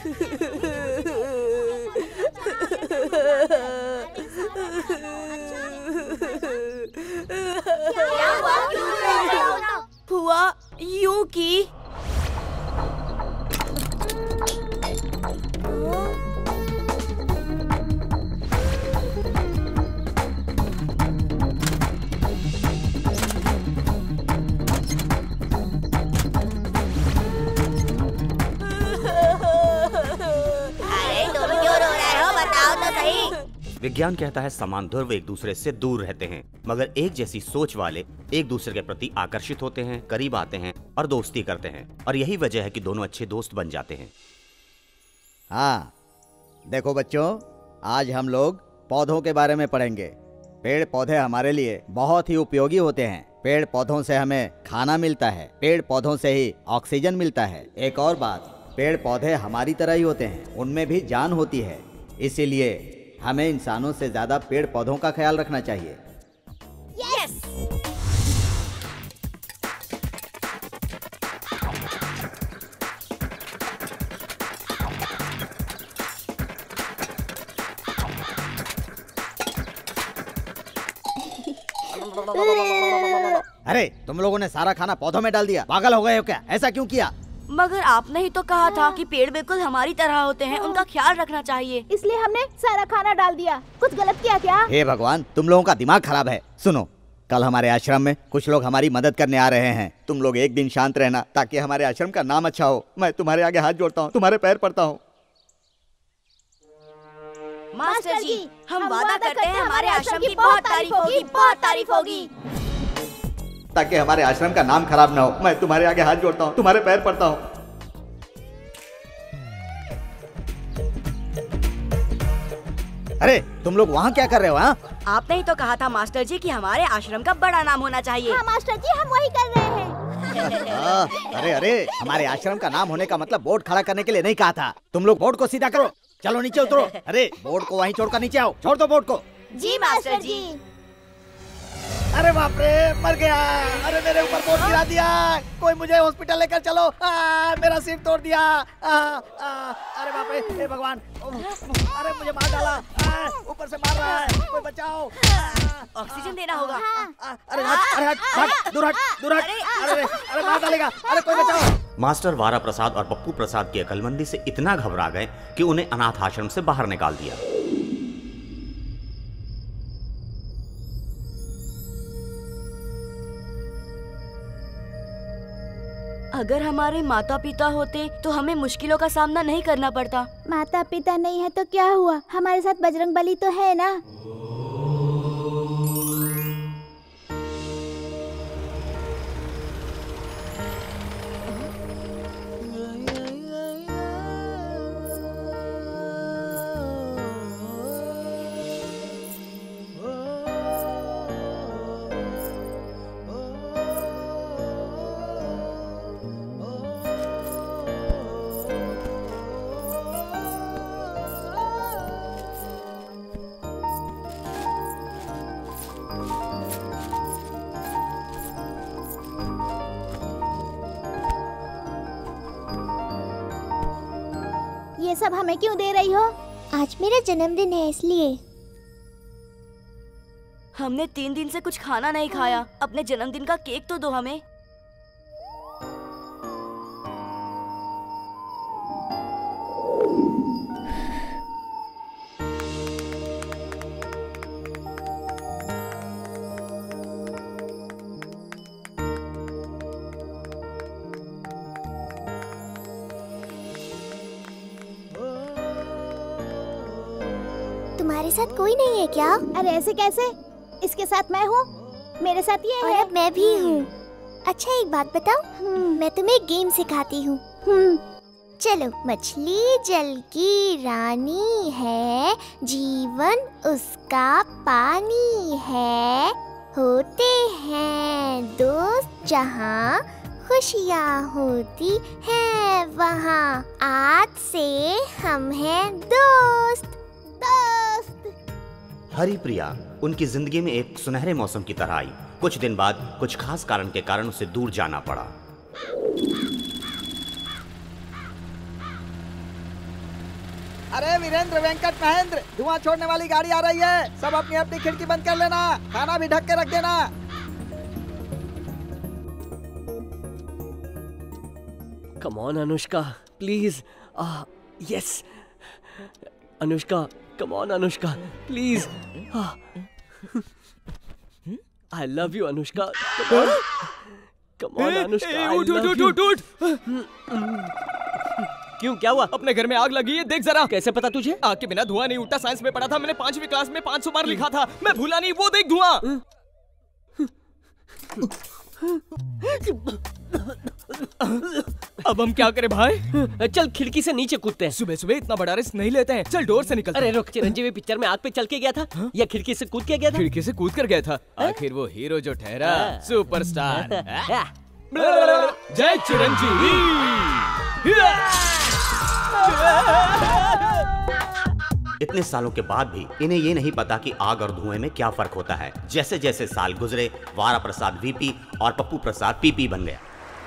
हुआ यूं की विज्ञान कहता है समान ध्रुव एक दूसरे से दूर रहते हैं, मगर एक जैसी सोच वाले एक दूसरे के प्रति आकर्षित होते हैं, करीब आते हैं और दोस्ती करते हैं, और यही वजह है कि दोनों अच्छे दोस्त बन जाते हैं। हाँ, देखो बच्चों, आज हम लोग पौधों के बारे में पढ़ेंगे। पेड़ पौधे हमारे लिए बहुत ही उपयोगी होते हैं। पेड़ पौधों से हमें खाना मिलता है, पेड़ पौधों से ही ऑक्सीजन मिलता है। एक और बात, पेड़ पौधे हमारी तरह ही होते हैं, उनमें भी जान होती है, इसीलिए हमें इंसानों से ज्यादा पेड़ पौधों का ख्याल रखना चाहिए। यस। अरे तुम लोगों ने सारा खाना पौधों में डाल दिया, पागल हो गए हो क्या? ऐसा क्यों किया? मगर आपने ही तो कहा था कि पेड़ बिल्कुल हमारी तरह होते हैं, उनका ख्याल रखना चाहिए। इसलिए हमने सारा खाना डाल दिया। कुछ गलत किया क्या? हे भगवान, तुम लोगों का दिमाग खराब है। सुनो, कल हमारे आश्रम में कुछ लोग हमारी मदद करने आ रहे हैं। तुम लोग एक दिन शांत रहना ताकि हमारे आश्रम का नाम अच्छा हो। मैं तुम्हारे आगे हाथ जोड़ता हूँ, तुम्हारे पैर पड़ता हूँ। मास्टर जी, हम वादा करते हैं हमारे आश्रम की बहुत तारीफ होगी, बहुत तारीफ होगी। ताकि हमारे आश्रम का नाम खराब ना हो। मैं तुम्हारे आगे हाथ जोड़ता हूँ, तुम्हारे पैर पड़ता हूँ। अरे तुम लोग वहाँ क्या कर रहे हो? हाँ, आपने ही तो कहा था मास्टर जी कि हमारे आश्रम का बड़ा नाम होना चाहिए। हाँ मास्टर जी, हम वही कर रहे हैं। अरे अरे, हमारे आश्रम का नाम होने का मतलब बोर्ड खड़ा करने के लिए नहीं कहा था। तुम लोग बोर्ड को सीधा करो, चलो नीचे उतरो। अरे बोर्ड को वहीं छोड़कर नीचे आओ, छोड़ दो बोर्ड को। जी मास्टर जी। अरे बाप रे, मर गया। अरे मेरे ऊपर बोर्ड गिरा दिया, कोई मुझे हॉस्पिटल लेकर चलो। मेरा सिर तोड़ दिया। अरे बाप रे, हे भगवान, अरे मुझे मार डाला, ऊपर से मार रहा है, कोई बचाओ। ऑक्सीजन देना होगा। अरे हट, दूर हट। अरे मार डालेगा, अरे कोई बचाओ। मास्टर वारा प्रसाद और पप्पू प्रसाद की अकलमंदी से इतना घबरा गए कि उन्हें अनाथ आश्रम से बाहर निकाल दिया। अगर हमारे माता पिता होते तो हमें मुश्किलों का सामना नहीं करना पड़ता। माता पिता नहीं है तो क्या हुआ, हमारे साथ बजरंगबली तो है ना। ये सब हमें क्यों दे रही हो? आज मेरा जन्मदिन है इसलिए। हमने 3 दिन से कुछ खाना नहीं खाया। अपने जन्मदिन का केक तो दो हमें। तुम्हारे साथ कोई नहीं है क्या? अरे ऐसे कैसे? इसके साथ मैं हूँ, मेरे साथ ये है। और मैं भी हूँ। अच्छा एक बात बताओ, मैं तुम्हें गेम सिखाती हूँ। चलो, मछली जल की रानी है, जीवन उसका पानी है, होते हैं दोस्त जहाँ, खुशियाँ होती हैं वहाँ, आज से हम हैं दोस्त। हरिप्रिया उनकी जिंदगी में एक सुनहरे मौसम की तरह आई। कुछ दिन बाद कुछ खास कारण के कारण उसे दूर जाना पड़ा। अरे वीरेंद्र, वेंकट, महेंद्र, धुआं छोड़ने वाली गाड़ी आ रही है। सब अपनी अपनी खिड़की बंद कर लेना, खाना भी ढक के रख देना। Come on Anushka, please. Yes Anushka, come on Anushka, please. I love you Anushka, come on Anushka. उठ। क्यों, क्या हुआ? अपने घर में आग लगी है, देख जरा। कैसे पता तुझे? आग के बिना धुआं नहीं उठता, साइंस में पढ़ा था मैंने। 5वीं क्लास में 500 बार लिखा था, मैं भूला नहीं। वो देख धुआं। अब हम क्या करें भाई? चल खिड़की से नीचे कूदते हैं। सुबह सुबह इतना बड़ा रिस्क नहीं लेते हैं। चल डोर से निकलते हैं। अरे रुक, चिरंजीवी पिक्चर में आग पे चल के गया था या खिड़की से कूद के गया था? खिड़की से कूद कर गया था। आखिर वो हीरो जो ठहरा, सुपरस्टार। जय चिरंजीवी। इतने सालों के बाद भी इन्हें ये नहीं पता कि आग और धुएं में क्या फर्क होता है। जैसे जैसे साल गुजरे, वारा प्रसाद वीपी और पप्पू प्रसाद पीपी बन गया।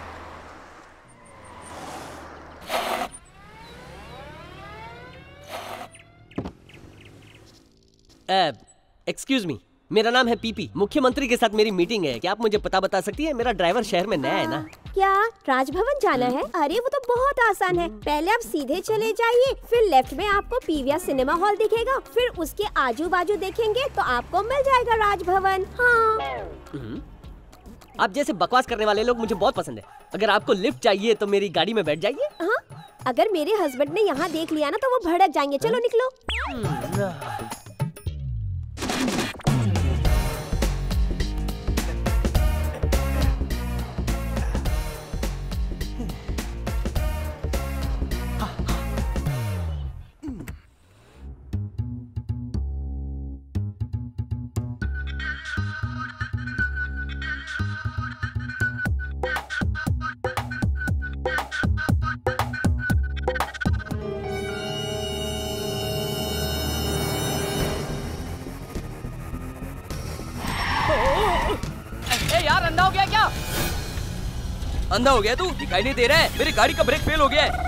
एक्सक्यूज मी, मेरा नाम है पीपी। मुख्यमंत्री के साथ मेरी मीटिंग है। क्या आप मुझे पता बता सकती है? मेरा ड्राइवर शहर में नया है ना। क्या राजभवन जाना है? अरे वो तो बहुत आसान है। पहले आप सीधे चले जाइए, फिर लेफ्ट में आपको पीवीआर सिनेमा हॉल दिखेगा, फिर उसके आजू बाजू देखेंगे तो आपको मिल जाएगा राजभवन। हाँ। आप जैसे बकवास करने वाले लोग मुझे बहुत पसंद है। अगर आपको लिफ्ट चाहिए तो मेरी गाड़ी में बैठ जाइए। हाँ, अगर मेरे हस्बैंड ने यहाँ देख लिया ना तो वो भड़क जाएंगे। चलो निकलो। यार अंधा हो गया क्या? अंधा हो गया तू? दिखाई नहीं दे रहा है? मेरी गाड़ी का ब्रेक फेल हो गया है।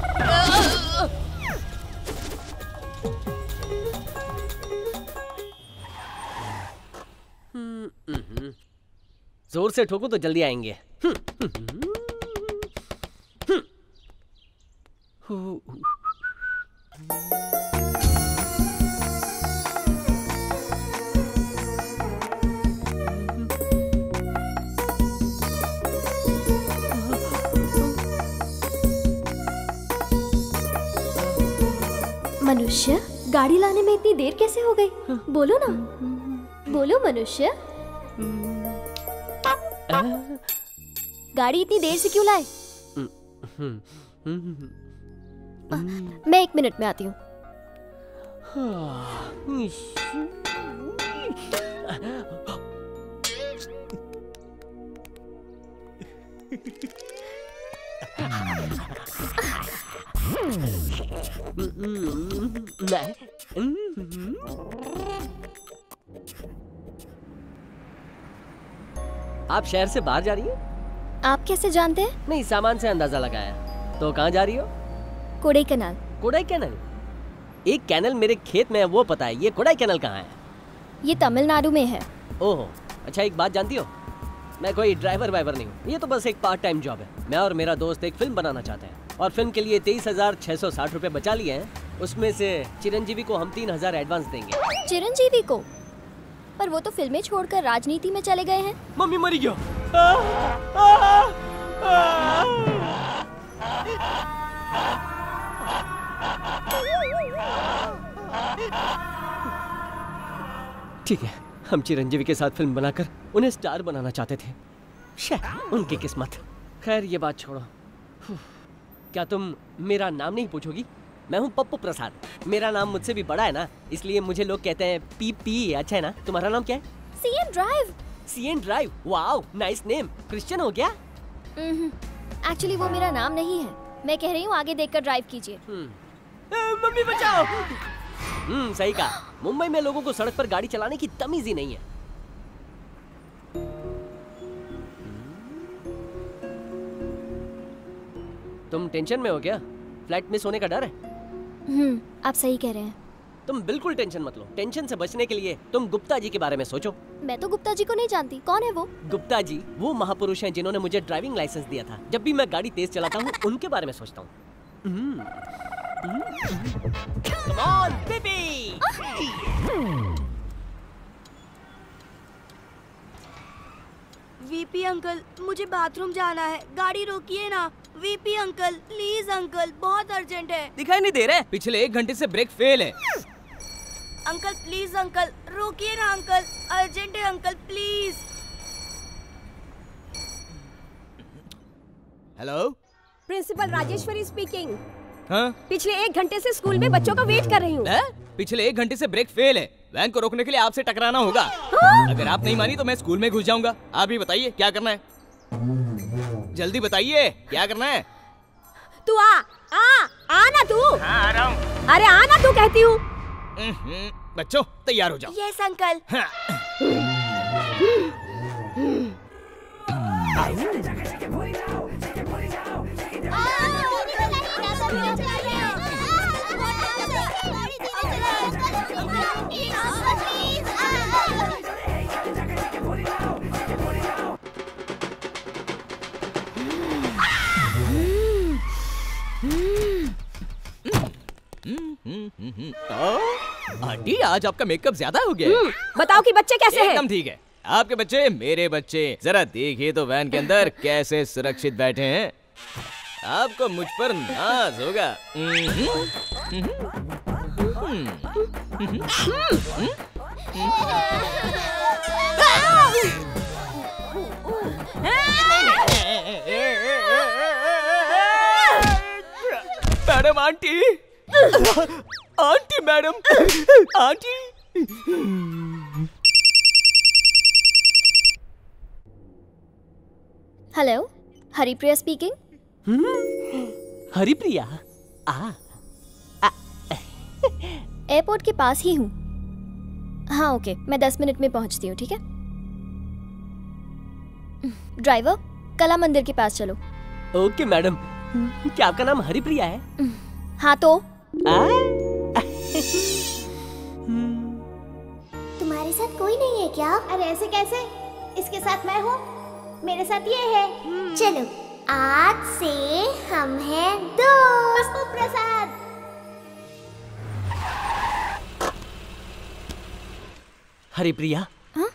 जोर से ठोको तो जल्दी आएंगे। मनुष्य, गाड़ी लाने में इतनी देर कैसे हो गई? बोलो ना, बोलो मनुष्य। गाड़ी इतनी देर से क्यों लाए? मैं 1 मिनट में आती हूँ। आप शहर से बाहर जा रही हैं? आप कैसे जानते हैं? नहीं, सामान से अंदाजा लगाया। तो कहाँ जा रही हो? कोडाईकनाल। कोडाईकनाल? एक कैनल मेरे खेत में है वो पता है, ये कोडाईकनाल कहाँ है? ये तमिलनाडु में है। ओह अच्छा, एक बात जानती हो, मैं कोई ड्राइवर वाइवर नहीं हूँ। ये तो बस एक पार्ट टाइम जॉब है। मैं और मेरा दोस्त एक फिल्म बनाना चाहते हैं और फिल्म के लिए 23,660 रुपए बचा लिए हैं। उसमें से चिरंजीवी को हम 3,000 एडवांस देंगे। चिरंजीवी को? पर वो तो फिल्में छोड़कर राजनीति में चले गए हैं। मम्मी मरी गया। ठीक है, हम चिरंजीवी के साथ फिल्म बनाकर उन्हें स्टार बनाना चाहते थे। उनकी किस्मत। खैर ये बात छोड़ो। क्या तुम मेरा नाम नहीं पूछोगी? मैं हूँ पप्पू प्रसाद। मेरा नाम मुझसे भी बड़ा है ना, इसलिए मुझे लोग कहते हैं पीपी। अच्छा है ना? तुम्हारा नाम क्या है? CN drive. CN drive, wow nice name. Christian हो गया? एक्चुअली वो मेरा नाम नहीं है। मैं कह रही हूँ आगे देखकर ड्राइव कीजिए। मम्मी बचाओ। सही कहा। मुंबई में लोगों को सड़क पर गाड़ी चलाने की तमीज ही नहीं है। तुम टेंशन में हो क्या? फ्लाइट मिस होने का डर है? आप सही कह रहे हैं। तुम बिल्कुल टेंशन मत लो। टेंशन से बचने के लिए तुम गुप्ता जी के बारे में सोचो। मैं तो गुप्ता जी को नहीं जानती, कौन है वो? गुप्ता जी वो महापुरुष हैं जिन्होंने मुझे ड्राइविंग लाइसेंस दिया था। जब भी मैं गाड़ी तेज चलाता हूँ उनके बारे में सोचता हूँ। Come on, baby! VP uncle, मुझे बाथरूम जाना है, गाड़ी रोकिए ना। वीपी अंकल, प्लीज अंकल, बहुत अर्जेंट है। दिखाई नहीं दे रहा है? पिछले 1 घंटे से ब्रेक फेल है। अंकल प्लीज अंकल, रोकिए ना अंकल, अर्जेंट है uncle, please. Hello, principal Rajeshwari speaking. हाँ? पिछले 1 घंटे से स्कूल में बच्चों का वेट कर रही हूँ। पिछले 1 घंटे से ब्रेक फेल है। वैन को रोकने के लिए आपसे टकराना होगा। अगर आप नहीं मानी तो मैं स्कूल में घुस जाऊंगा। आप ही बताइए क्या करना है, जल्दी बताइए क्या करना है। तू आ ना तू। हाँ, आ रहा हूँ। अरे आना तू कहती हूँ। बच्चों तैयार हो जाओ। Yes uncle. आंटी आज आपका मेकअप ज्यादा हो गया है। बताओ कि बच्चे कैसे हैं? एकदम ठीक है। आपके बच्चे मेरे बच्चे, जरा देखिए तो वैन के अंदर कैसे सुरक्षित बैठे हैं। आपको मुझ पर नाज होगा। Madam, aunty aunty, madam aunty. Hello, Haripriya speaking. Haripriya, airport के पास ही हूँ। हाँ ओके, मैं 10 मिनट में पहुँचती हूँ, ठीक है? ड्राइवर, कला मंदिर के पास चलो। Okay madam. क्या आपका नाम हरिप्रिया है? हाँ तो तुम्हारे साथ कोई नहीं है क्या? अरे ऐसे कैसे? इसके साथ मैं हूँ, मेरे साथ ये है। चलो, आज से हम हैं दोस्त। प्रसाद। हरिप्रिया,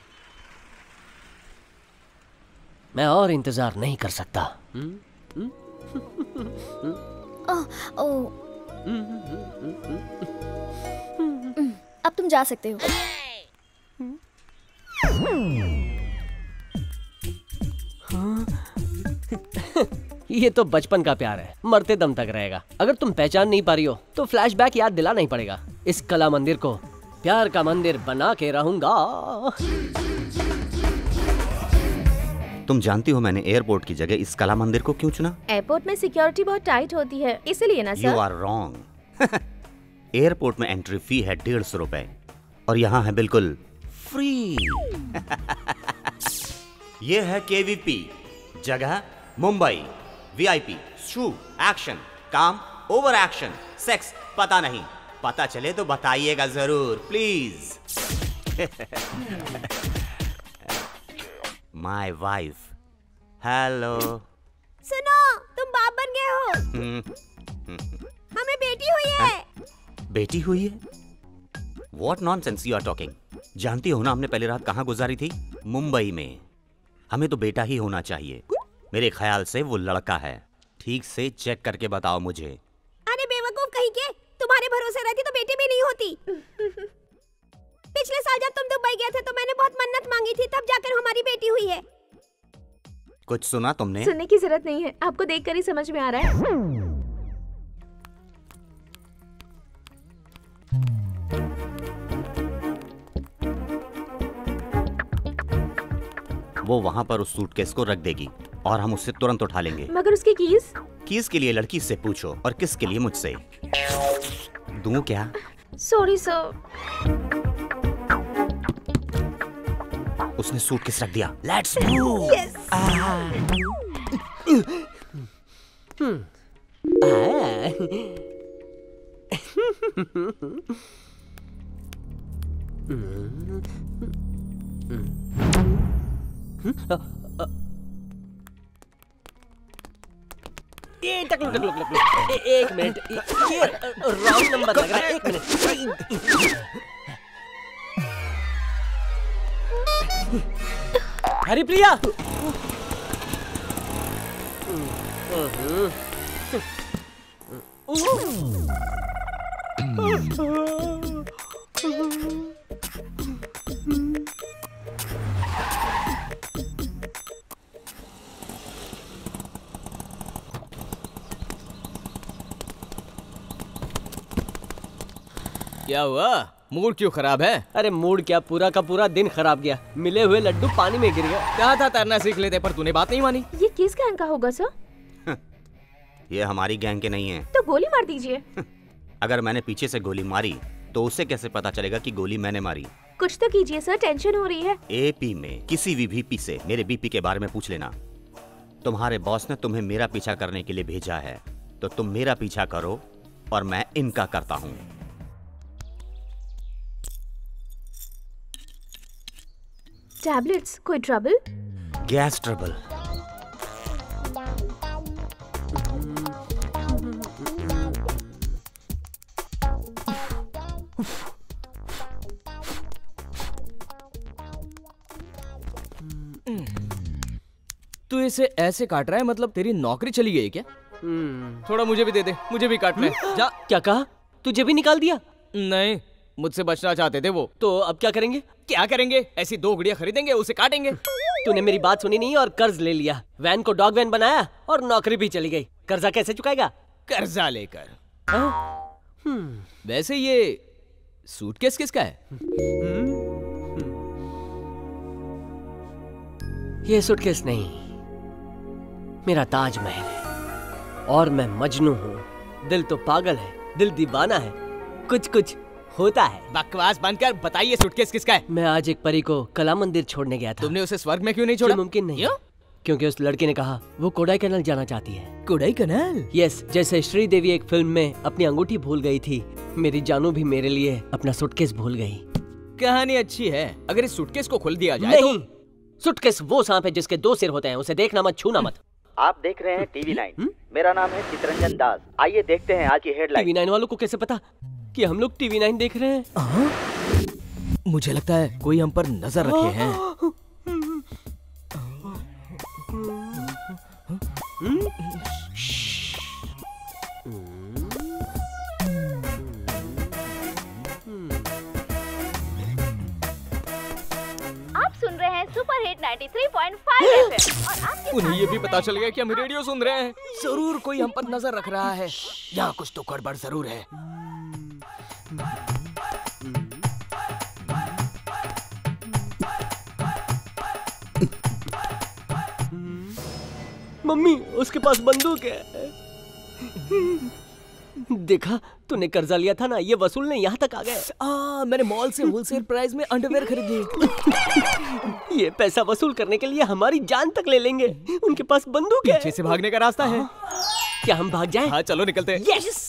मैं और इंतजार नहीं कर सकता। अब तुम जा सकते हो। ये तो बचपन का प्यार है, मरते दम तक रहेगा। अगर तुम पहचान नहीं पा रही हो तो फ्लैशबैक याद दिलाना ही पड़ेगा। इस कला मंदिर को प्यार का मंदिर बना के रहूंगा। तुम जानती हो मैंने एयरपोर्ट की जगह इस कला मंदिर को क्यों चुना? एयरपोर्ट में सिक्योरिटी बहुत टाइट होती है, इसलिए ना sir. You are wrong. Airport में एंट्री फी है 150 रुपए और यहाँ है बिल्कुल फ्री। ये है KVP, जगह मुंबई। VIP, शू, एक्शन, काम, ओवर एक्शन, सेक्स पता नहीं। पता चले तो बताइएगा जरूर प्लीज। My wife. हेलो। सुनो, तुम बाप बन गए हो। हमें बेटी हुई है। बेटी हुई है? What nonsense you are talking? जानती हो ना हमने पहली रात कहाँ गुजारी थी? मुंबई में। हमें तो बेटा ही होना चाहिए। मेरे ख्याल से वो लड़का है। ठीक से चेक करके बताओ मुझे। अरे बेवकूफ कहीं के, तुम्हारे भरोसे रहती तो बेटी भी नहीं होती। पिछले साल जब तुम दुबई गए थे तो मैंने बहुत मन्नत मांगी थी, तब जाकर हमारी बेटी हुई है। कुछ सुना तुमने? सुनने की जरूरत नहीं है, आपको देखकर ही समझ में आ रहा है। वो वहाँ पर उस सूटकेस को रख देगी और हम उससे तुरंत उठा लेंगे। मगर उसकी कीज? कीज के लिए लड़की से पूछो और किसके लिए मुझसे। दूं क्या? Sorry sir. उसने सूटकेस रख दिया। Let's move. ये टकलू टकलू टकलू एक मिनट, ये रॉन्ग नंबर लग रहा है। एक मिनट। हरिप्रिया, क्या हुआ? मूड क्यों खराब है? अरे मूड क्या, पूरा का पूरा दिन खराब गया। मिले हुए लड्डू पानी में गिर गया। कहा था तैरना सीख लेते, पर तूने बात नहीं मानी। ये किस गैंग का होगा सर? ये हमारी गैंग के नहीं है। तो गोली मार दीजिए। अगर मैंने पीछे से गोली मारी तो उसे कैसे पता चलेगा कि गोली मैंने मारी? कुछ तो कीजिए सर, टेंशन हो रही है। एपी में किसी भी वीपी से मेरे बीपी के बारे में पूछ लेना। तुम्हारे बॉस ने तुम्हें मेरा पीछा करने के लिए भेजा है, तो तुम मेरा पीछा करो और मैं इनका करता हूं। टैबलेट्स, कोई ट्रबल? Gas trouble. तू इसे ऐसे काट रहा है, मतलब तेरी नौकरी चली गई क्या? थोड़ा मुझे भी दे दे, मुझे भी काटना है। जा। क्या कहा? तुझे भी निकाल दिया? नहीं, मुझसे बचना चाहते थे वो। तो अब क्या करेंगे? क्या करेंगे? ऐसी 2 गुड़िया खरीदेंगे, उसे काटेंगे। तूने मेरी बात सुनी नहीं और कर्ज ले लिया। वैन को डॉग वैन बनाया और नौकरी भी चली गई। कर्जा कैसे चुकाएगा? कर्जा लेकर। वैसे ये सूटकेस किसका है? ये सूटकेस नहीं, मेरा ताजमहल है। और मैं मजनू हूँ। दिल तो पागल है, दिल दीवाना है, कुछ कुछ होता है। बकवास बनकर बताइए, सूटकेस किसका है? मैं आज एक परी को कला मंदिर छोड़ने गया था। तुमने उसे स्वर्ग में क्यों नहीं छोड़ा? मुमकिन नहीं। क्योंकि उस लड़के ने कहा वो कोडाईकनाल जाना चाहती है। कोडाईकनाल? यस, जैसे श्रीदेवी एक फिल्म में अपनी अंगूठी भूल गई थी, मेरी जानू भी मेरे लिए अपना सूटकेस भूल गई। कहानी अच्छी है। अगर इस सूटकेस को खोल दिया जाए नहीं, सूटकेस वो सांप है जिसके 2 सिर होते हैं, उसे देखना मत, छूना मत। आप देख रहे हैं TV9। मेरा नाम है चितरंजन दास। आइए देखते हैं आज की हेडलाइन। TV9 वालों को कैसे पता कि हम लोग TV9 देख रहे हैं? मुझे लगता है कोई हम पर नजर रखे हैं। आप सुन रहे हैं सुपर हिट 93.5 FM और आपके उन्हें ये भी पता चल गया कि हम रेडियो सुन रहे हैं। जरूर कोई हम पर नजर रख रहा है। यहाँ कुछ तो गड़बड़ जरूर है। मम्मी, उसके पास बंदूक है। देखा, तूने कर्जा लिया था ना, ये वसूलने यहाँ तक आ गए। मैंने मॉल से होलसेल प्राइस में अंडरवेयर खरीदी। ये पैसा वसूल करने के लिए हमारी जान तक ले लेंगे। उनके पास बंदूक है। पीछे से भागने का रास्ता है। क्या हम भाग जाएं? हाँ, चलो निकलते हैं। यस।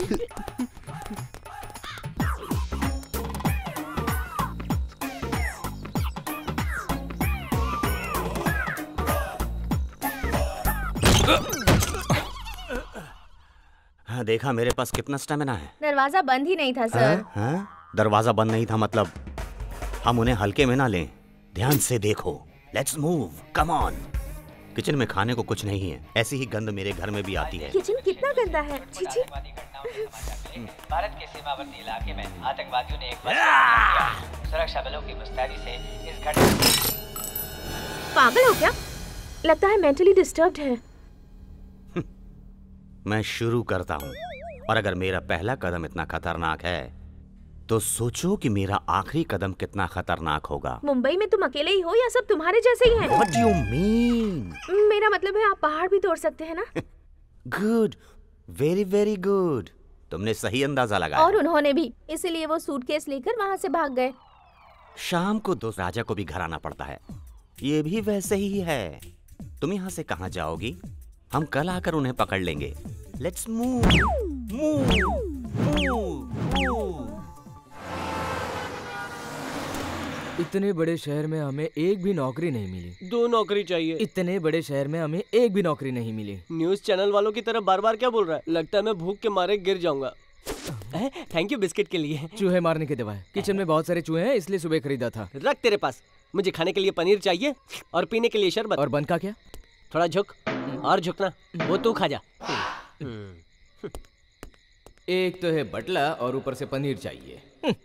हाँ, देखा मेरे पास कितना स्टेमिना है। दरवाजा बंद ही नहीं था सर। हाँ? दरवाजा बंद नहीं था मतलब हम उन्हें हल्के में ना लें। ध्यान से देखो। Let's move, come on. Kitchen में खाने को कुछ नहीं है। ऐसी ही गंध मेरे घर में भी आती है। किचन कितना गंदा है। छी। भारत के सीमावर्ती इलाके में आतंकवादियों ने एक सुरक्षा बलों की मुस्तैदी से इस घटना। पागल हो क्या? लगता है मेंटली डिस्टर्ब्ड है। मैं शुरू करता हूँ, और अगर मेरा पहला कदम इतना खतरनाक है तो सोचो कि मेरा आखिरी कदम कितना खतरनाक होगा। मुंबई में तुम अकेले ही हो या सब तुम्हारे जैसे ही हैं? What do you mean? मेरा मतलब है आप पहाड़ भी तोड़ सकते हैं ना? Good, very very good. तुमने सही अंदाजा लगाया। और उन्होंने भी, इसीलिए वो सूटकेस लेकर वहाँ से भाग गए। शाम को दोस्त राजा को भी घर आना पड़ता है। ये भी वैसे ही है। तुम यहाँ से कहाँ जाओगी? हम कल आकर उन्हें पकड़ लेंगे। Let's move, move, move. इतने बड़े शहर में हमें एक भी नौकरी नहीं मिली। 2 नौकरी चाहिए। इतने बड़े शहर में हमें एक भी नौकरी नहीं मिली। न्यूज़ चैनल वालों की तरह बार बार क्या बोल रहा है? लगता है मैं भूख के मारे गिर जाऊंगा। थैंक यू बिस्किट के लिए। चूहे मारने की दवा है। किचन में बहुत सारे चूहे हैं, इसलिए सुबह खरीदा था। रख तेरे पास। मुझे खाने के लिए पनीर चाहिए और पीने के लिए शरबत। और बन का क्या? थोड़ा झुक और झुकना, वो तू खा जा। एक तो है बटला और ऊपर से पनीर चाहिए।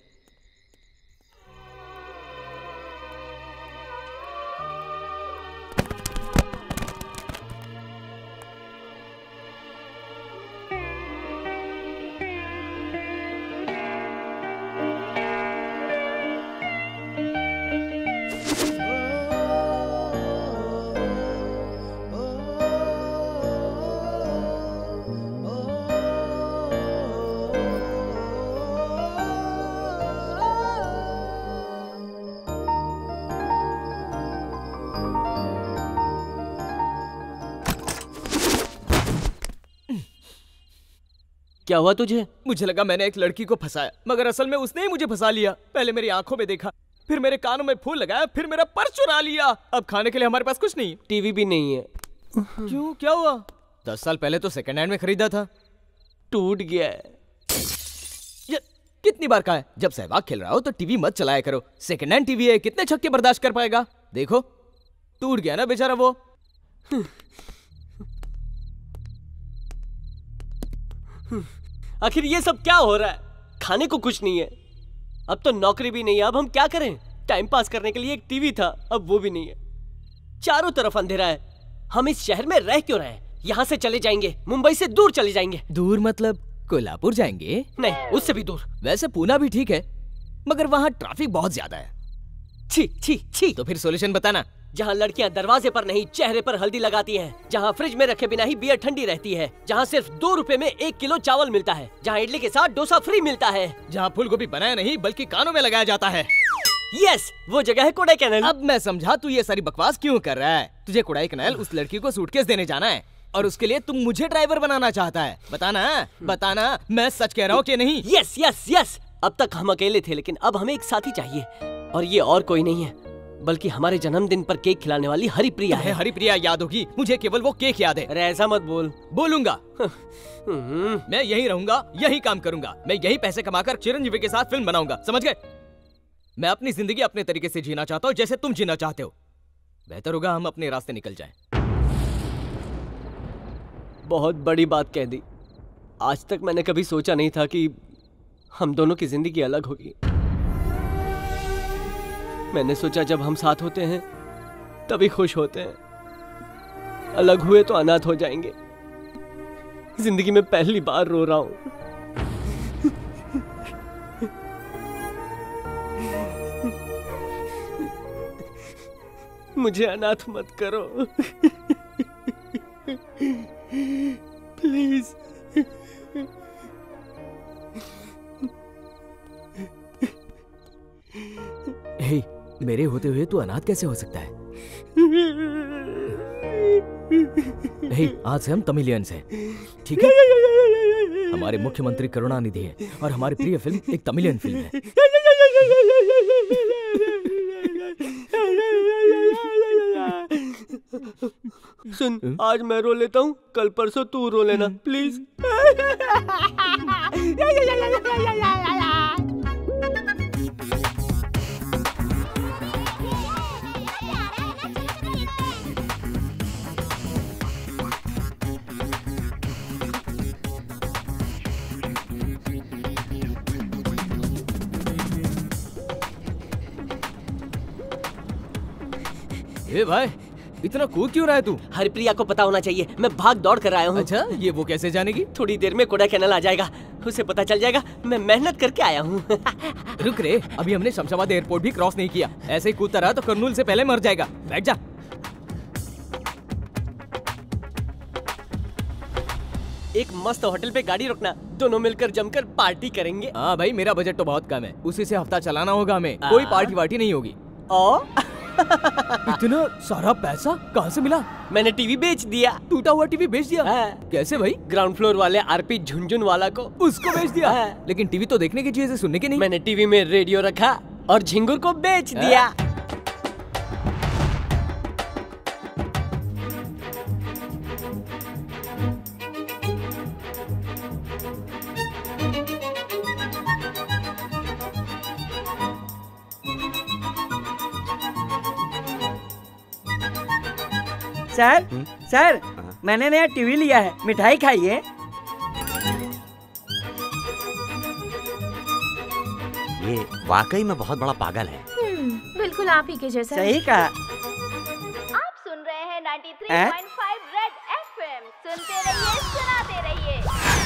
क्या हुआ तुझे? मुझे लगा मैंने एक लड़की को फंसाया, मगर असल में उसने ही मुझे फंसा लिया। पहले मेरी आंखों में देखा, फिर मेरे कानों में फूल लगाया, फिर मेरा पर्स चुरा लिया। अब खाने के लिए हमारे पास कुछ नहीं, टीवी भी नहीं है। क्यों, क्या हुआ? 10 साल पहले तो सेकंड हैंड में खरीदा था। टूट गया है। ये कितनी बार कहा है, जब सहवाग खेल रहा हो तो टीवी मत चलाया करो। सेकंड हैंड टीवी है, कितने छक्के बर्दाश्त कर पाएगा? देखो टूट गया ना बेचारा वो। आखिर ये सब क्या हो रहा है? खाने को कुछ नहीं है, अब तो नौकरी भी नहीं है। अब हम क्या करें? टाइम पास करने के लिए एक टीवी था, अब वो भी नहीं है। चारों तरफ अंधेरा है। हम इस शहर में रह क्यों रहे हैं? यहाँ से चले जाएंगे, मुंबई से दूर चले जाएंगे। दूर मतलब कोल्हापुर जाएंगे? नहीं, उससे भी दूर। वैसे पूना भी ठीक है, मगर वहाँ ट्रैफिक बहुत ज्यादा है। छी छी छी। तो फिर सॉल्यूशन बताना। जहाँ लड़कियाँ दरवाजे पर नहीं चेहरे पर हल्दी लगाती हैं, जहाँ फ्रिज में रखे बिना ही बियर ठंडी रहती है, जहाँ सिर्फ 2 रुपए में 1 किलो चावल मिलता है, जहाँ इडली के साथ डोसा फ्री मिलता है, जहाँ फूलगोभी बनाया नहीं बल्कि कानों में लगाया जाता है। यस, वो जगह है कोडाईकनाल। अब मैं समझा तू ये सारी बकवास क्यों कर रहा है। तुझे कोडाईकनाल उस लड़की को सूटकेस देने जाना है और उसके लिए तुम मुझे ड्राइवर बनाना चाहता है। बताना बताना, मैं सच कह रहा हूँ कि नहीं? Yes yes yes. अब तक हम अकेले थे, लेकिन अब हमें एक साथी चाहिए, और ये और कोई नहीं है बल्कि हमारे जन्मदिन पर केक खिलाने वाली हरिप्रिया है। हरिप्रिया याद होगी, मुझे केवल वो केक याद है। अरे ऐसा मत बोल। बोलूंगा। मैं यहीं रहूंगा, यही काम करूंगा, मैं यही पैसे कमाकर चिरंजीवी के साथ फिल्म बनाऊंगा, समझ गए? मैं अपनी जिंदगी अपने तरीके से जीना चाहता हूँ, जैसे तुम जीना चाहते हो। बेहतर होगा हम अपने रास्ते निकल जाएं। बहुत बड़ी बात कह दी। आज तक मैंने कभी सोचा नहीं था कि हम दोनों की जिंदगी अलग होगी। मैंने सोचा जब हम साथ होते हैं तभी खुश होते हैं, अलग हुए तो अनाथ हो जाएंगे। जिंदगी में पहली बार रो रहा हूं। मुझे अनाथ मत करो प्लीज। हे, मेरे होते हुए तू अनाथ कैसे हो सकता है? हे, आज से हम तमिलियंस हैं, ठीक है? हमारे मुख्यमंत्री करुणानिधि है और हमारी प्रिय फिल्म एक तमिलियन फिल्म है। सुन, आज मैं रो लेता हूँ, कल परसों तू रो लेना प्लीज। ए भाई, इतना कूद क्यों रहा है तू? हरिप्रिया को पता होना चाहिए, मैं भाग दौड़ कर आया हूँ। अच्छा, ये वो कैसे जानेगी? थोड़ी देर में कोडाईकनाल आ जाएगा, उसे पता चल जाएगा मैं मेहनत करके आया हूँ। रुक रे, अभी हमने शमशाबाद एयरपोर्ट भी क्रॉस नहीं किया। ऐसे ही कूदता रहा तो कर्नूल से पहले मर जाएगा। बैठ जा। एक मस्त होटल पे गाड़ी रोकना, दोनों मिलकर जमकर पार्टी करेंगे। हाँ भाई, मेरा बजट तो बहुत कम है, उसी से हफ्ता चलाना होगा हमें। कोई पार्टी वार्टी नहीं होगी। इतना सारा पैसा कहाँ से मिला? मैंने टीवी बेच दिया। टूटा हुआ टीवी बेच दिया? कैसे भाई? ग्राउंड फ्लोर वाले आरपी झुनझुन वाला को, उसको बेच दिया? लेकिन टीवी तो देखने की चीज है, सुनने की नहीं। मैंने टीवी में रेडियो रखा, और झिंगुर को बेच दिया। सर सर मैंने नया टीवी लिया है, मिठाई खाइए। ये वाकई में बहुत बड़ा पागल है। बिल्कुल आप ही के जैसा। सही कहा। आप सुन रहे हैं 93.5 रेड एफएम। सुनते रहिए, सुनाते रहिए।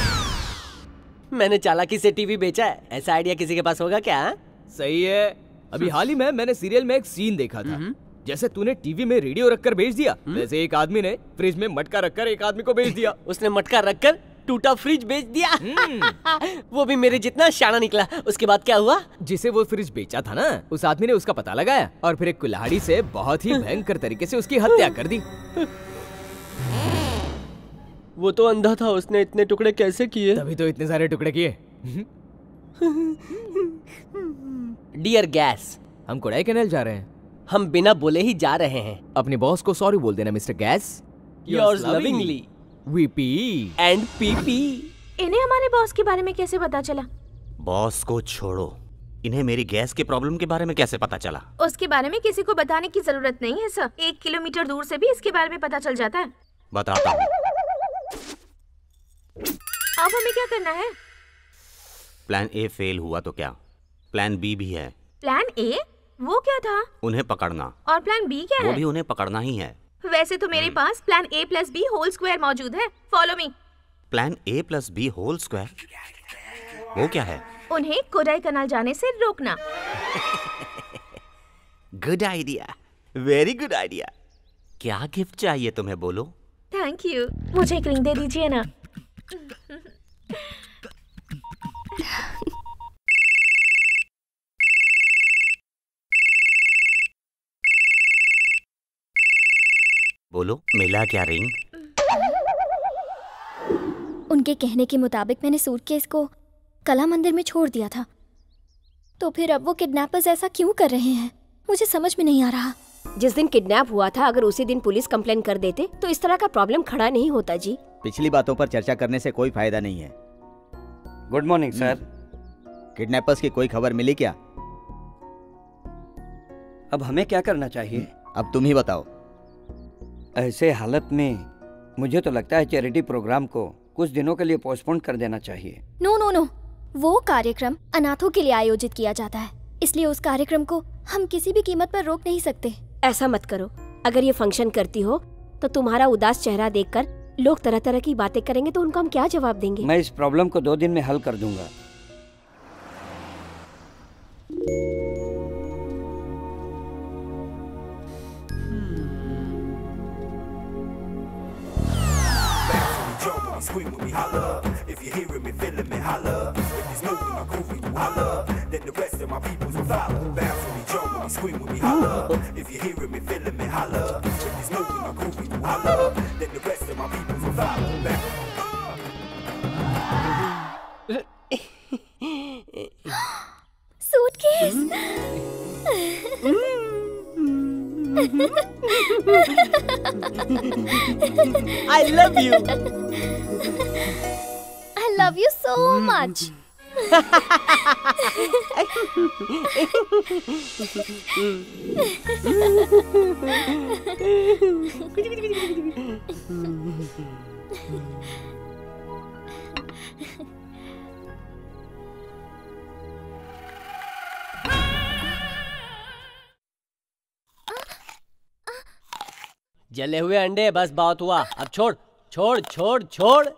मैंने चालाकी से टीवी बेचा है। ऐसा आइडिया किसी के पास होगा क्या? सही है। अभी हाल ही में मैंने सीरियल में एक सीन देखा था। जैसे तूने टीवी में रेडियो रखकर बेच दिया, वैसे एक आदमी ने फ्रिज में मटका रखकर एक आदमी को बेच दिया। उसने मटका रखकर टूटा फ्रिज बेच दिया। वो भी मेरे जितना शाना निकला। उसके बाद क्या हुआ? जिसे वो फ्रिज बेचा था ना, उस आदमी ने उसका पता लगाया और फिर एक कुल्हाड़ी से बहुत ही भयंकर तरीके से उसकी हत्या कर दी। वो तो अंधा था, उसने इतने टुकड़े कैसे किए? तभी तो इतने सारे टुकड़े किए। डियर गैस, हम कोडाईकनाल जा रहे हैं। हम बिना बोले ही जा रहे हैं। अपने बॉस को सॉरी बोल देना mister gas. Yours lovingly, VP and PP. इन्हें हमारे बॉस के बारे में कैसे पता चला? बॉस को छोड़ो, इन्हें मेरी गैस के प्रॉब्लम के बारे में कैसे पता चला? उसके बारे में किसी को बताने की जरूरत नहीं है सर। 1 किलोमीटर दूर से भी इसके बारे में पता चल जाता है। बताता हूँ। अब हमें क्या करना है? प्लान ए फेल हुआ तो क्या, प्लान बी भी है। Plan A? वो क्या था? उन्हें पकड़ना। और प्लान बी क्या है? वो भी उन्हें पकड़ना ही है। वैसे तो मेरे पास plan A + B whole square मौजूद है। Follow me. Plan A + B whole square? वो क्या है? उन्हें कोडाईकनाल जाने से रोकना। Good idea, very good idea. क्या गिफ्ट चाहिए तुम्हें, बोलो। Thank you. मुझे एक रिंग दे दीजिए ना। बोलो, मिला क्या रिंग? उनके कहने के मुताबिक मैंने सूटकेस को कला मंदिर में छोड़ दिया था। तो फिर अब वो किडनैपर्स ऐसा क्यों कर रहे हैं, मुझे समझ में नहीं आ रहा। जिस दिन किडनैप हुआ था, अगर उसी दिन पुलिस कंप्लेन कर देते तो इस तरह का प्रॉब्लम खड़ा नहीं होता जी। पिछली बातों पर चर्चा करने से कोई फायदा नहीं है। Good morning sir. किडनैपर्स की कोई खबर मिली क्या? अब हमें क्या करना चाहिए? अब तुम ही बताओ। ऐसे हालत में मुझे तो लगता है चैरिटी प्रोग्राम को कुछ दिनों के लिए पोस्टपोन कर देना चाहिए। नो नो नो, वो कार्यक्रम अनाथों के लिए आयोजित किया जाता है, इसलिए उस कार्यक्रम को हम किसी भी कीमत पर रोक नहीं सकते। ऐसा मत करो। अगर ये फंक्शन करती हो तो तुम्हारा उदास चेहरा देखकर लोग तरह तरह की बातें करेंगे, तो उनको हम क्या जवाब देंगे? मैं इस प्रॉब्लम को 2 दिन में हल कर दूंगा। Scream with me, holla. If you're hearing me, feeling me, holla. If it's moving or grooving, you holla. Then the rest of my peoples will follow. Bounce with me, jump with me, scream with me, holla. If you're hearing me, feeling me, holla. If it's moving or grooving, you holla. Then the rest of my peoples will follow. Suitcase. I love you. I love you so much. जले हुए अंडे, बस बहुत हुआ। अब छोड़ छोड़ छोड़ छोड़।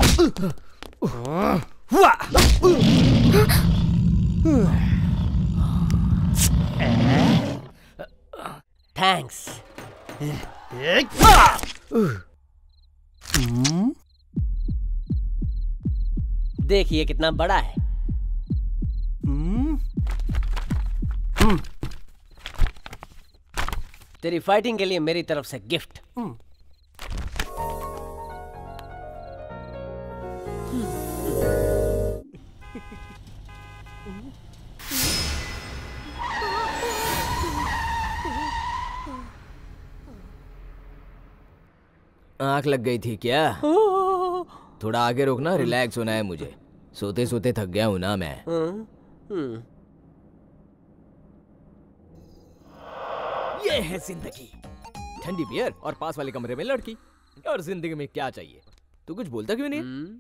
थैंक्स। देखिए कितना बड़ा है। तेरी फाइटिंग के लिए मेरी तरफ से गिफ्ट। आंख लग गई थी क्या? थोड़ा आगे रोकना, रिलैक्स होना है मुझे। सोते सोते थक गया हूं ना मैं। ये है जिंदगी, ठंडी बियर और पास वाले कमरे में लड़की। और जिंदगी में क्या चाहिए? तू कुछ बोलता क्यों नहीं?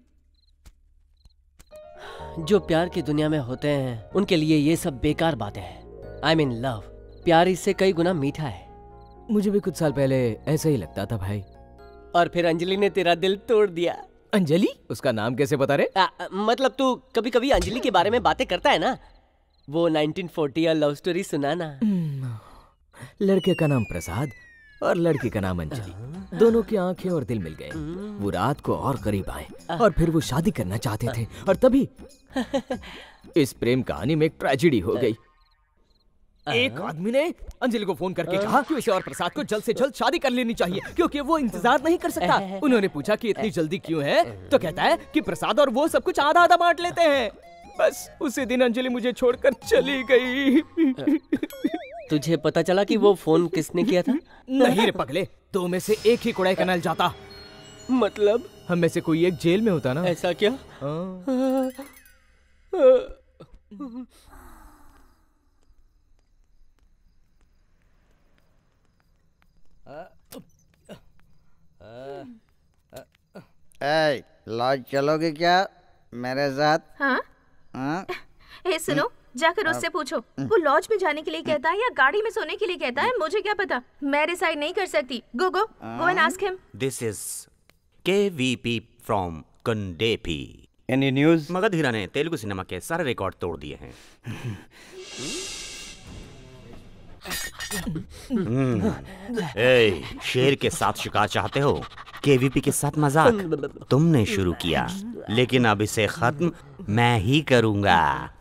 जो प्यार की दुनिया में होते हैं उनके लिए ये सब बेकार बातें हैं। I mean love. प्यार इससे कई गुना मीठा है। मुझे भी कुछ साल पहले ऐसा ही लगता था भाई। और फिर अंजलि ने तेरा दिल तोड़ दिया। अंजलि? उसका नाम कैसे पता रे? मतलब तू कभी कभी अंजलि के बारे में बातें करता है ना। वो 1940 लव स्टोरी सुना ना। लड़के का नाम प्रसाद और लड़की का नाम अंजलि। दोनों की आंखें और दिल मिल गए। वो रात को और करीब आए और फिर वो शादी करना चाहते थे। और तभी इस प्रेम कहानी में एक ट्रेजेडी हो गई। एक आदमी ने अंजलि को फोन करके कहा कि उसे और प्रसाद को जल्द से जल्द शादी कर लेनी चाहिए क्योंकि वो इंतजार नहीं कर सकता। उन्होंने पूछा कि इतनी जल्दी क्यों है, तो कहता है कि प्रसाद और वो सब कुछ आधा आधा बांट लेते हैं। बस उसी दिन अंजलि मुझे छोड़कर चली गई। तुझे पता चला कि वो फोन किसने किया था? नहीं रे पगले, दो में से एक ही कोडाईकनाल जाता। मतलब हम में से कोई एक जेल में होता ना। ऐसा क्या? लॉज चलोगे क्या मेरे साथ? हाँ? ए सुनो, जाकर उससे पूछो वो लॉज में जाने के लिए कहता है या गाड़ी में सोने के लिए कहता है, मुझे क्या पता। मैं डिसाइड नहीं कर सकती। Go and ask him. This is KVP from Kondepi. Any news? Magadheera ने तेलुगु सिनेमा के सारे रिकॉर्ड तोड़ दिए हैं। शेर के साथ शिकार चाहते हो? KVP के साथ मजाक तुमने शुरू किया, लेकिन अब इसे खत्म मैं ही करूंगा।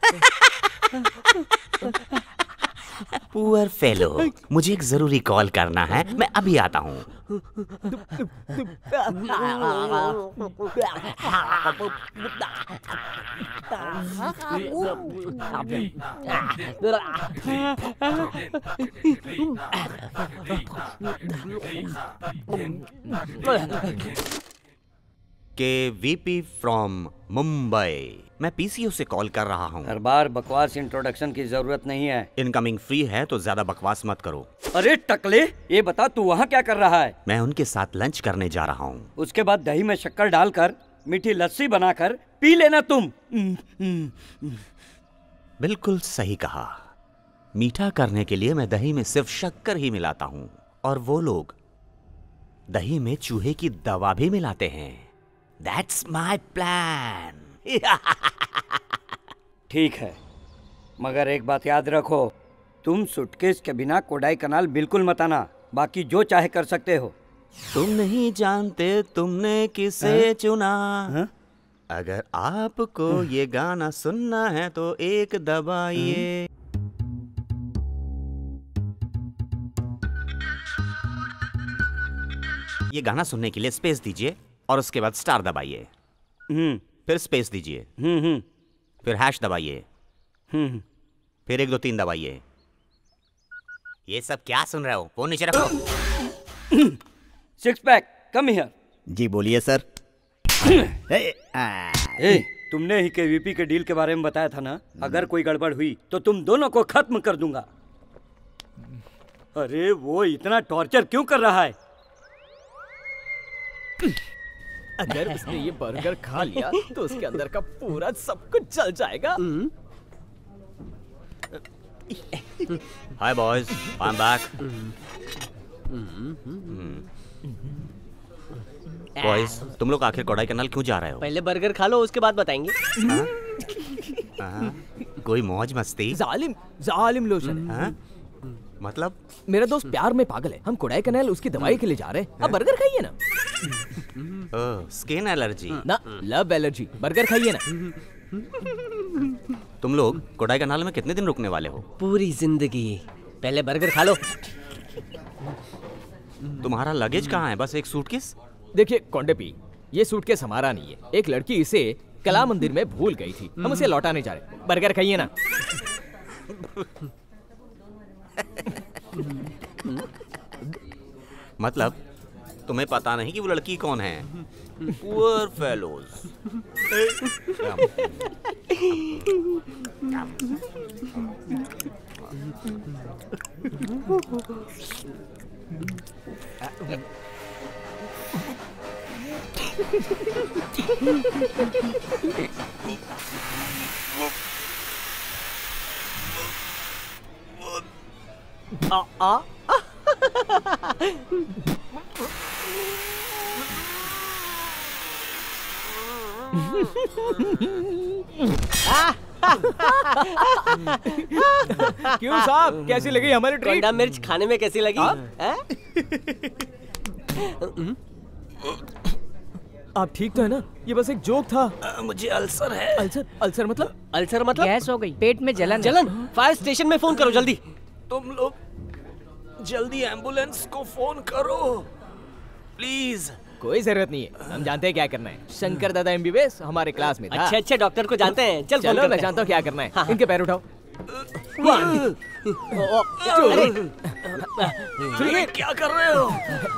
पुअर फेलो, मुझे एक जरूरी कॉल करना है, मैं अभी आता हूँ। KVP from Mumbai. मैं PCO से कॉल कर रहा हूँ। हर बार बकवास इंट्रोडक्शन की जरूरत नहीं है। इनकमिंग फ्री है तो ज्यादा बकवास मत करो। अरे टकले, ये बता तू वहाँ क्या कर रहा है? मैं उनके साथ लंच करने जा रहा हूँ। उसके बाद दही में शक्कर डालकर मीठी लस्सी बनाकर पी लेना तुम। बिल्कुल सही कहा। मीठा करने के लिए मैं दही में सिर्फ शक्कर ही मिलाता हूँ, और वो लोग दही में चूहे की दवा भी मिलाते हैं। That's my plan. ठीक है, मगर एक बात याद रखो, तुम सूटकेस के बिना कोडाईकनाल बिल्कुल मत आना। बाकी जो चाहे कर सकते हो। तुम नहीं जानते तुमने किसे चुना। अगर आपको ये गाना सुनना है तो एक दबाइए। ये गाना सुनने के लिए स्पेस दीजिए और उसके बाद स्टार दबाइए। फिर स्पेस दीजिए। फिर हैश दबाइए। फिर 1 2 3 दबाइए। ये सब क्या सुन रहे हो? फोन नीचे रखो। Six pack come here. जी बोलिए सर। तुमने ही KVP के डील के बारे में बताया था ना, अगर कोई गड़बड़ हुई तो तुम दोनों को खत्म कर दूंगा। अरे वो इतना टॉर्चर क्यों कर रहा है? अगर उसने ये बर्गर खा लिया तो उसके अंदर का पूरा सब कुछ जल जाएगा। Hi boys, I'm back. Boys, तुम लोग आखिर कोडाईकनाल क्यों जा रहे हो? पहले बर्गर खा लो, उसके बाद बताएंगे। कोई मौज मस्ती? जालिम लोशन है। मतलब मेरा दोस्त प्यार में पागल है, हम कोडाईकनाल उसकी दवाई के लिए जा रहे हैं। अब बर्गर खाइए ना। स्किन एलर्जी ना, लव एलर्जी। बर्गर खाइए ना। तुम लोग कोडाईकनाल में कितने दिन रुकने वाले हो? पूरी जिंदगी। पहले बर्गर खा लो। तुम्हारा लगेज कहाँ है? बस एक सूटकेस? देखिए कोंडेपी, ये सूटकेस हमारा नहीं है। एक लड़की इसे कला मंदिर में भूल गई थी, हम उसे लौटाने जा रहे। बर्गर खाइए ना। मतलब तुम्हें पता नहीं कि वो लड़की कौन है? Poor fellows. क्यों साहब, कैसी लगी हमारी ट्रीट? कांदा मिर्च खाने में कैसी लगी? आप ठीक तो है ना? ये बस एक जोक था। मुझे अल्सर है। अल्सर मतलब? अल्सर मतलब गैस हो गई, पेट में जलन। फायर स्टेशन में फोन करो जल्दी। तुम लोग जल्दी एम्बुलेंस को फोन करो प्लीज। कोई जरूरत नहीं है, हम जानते हैं क्या करना है। शंकर दादा एमबीबीएस हमारे क्लास में था। अच्छे डॉक्टर को जानते हैं। चलो मैं जानता हूँ क्या करना है। इनके पैर उठाओ। क्या कर रहे हो?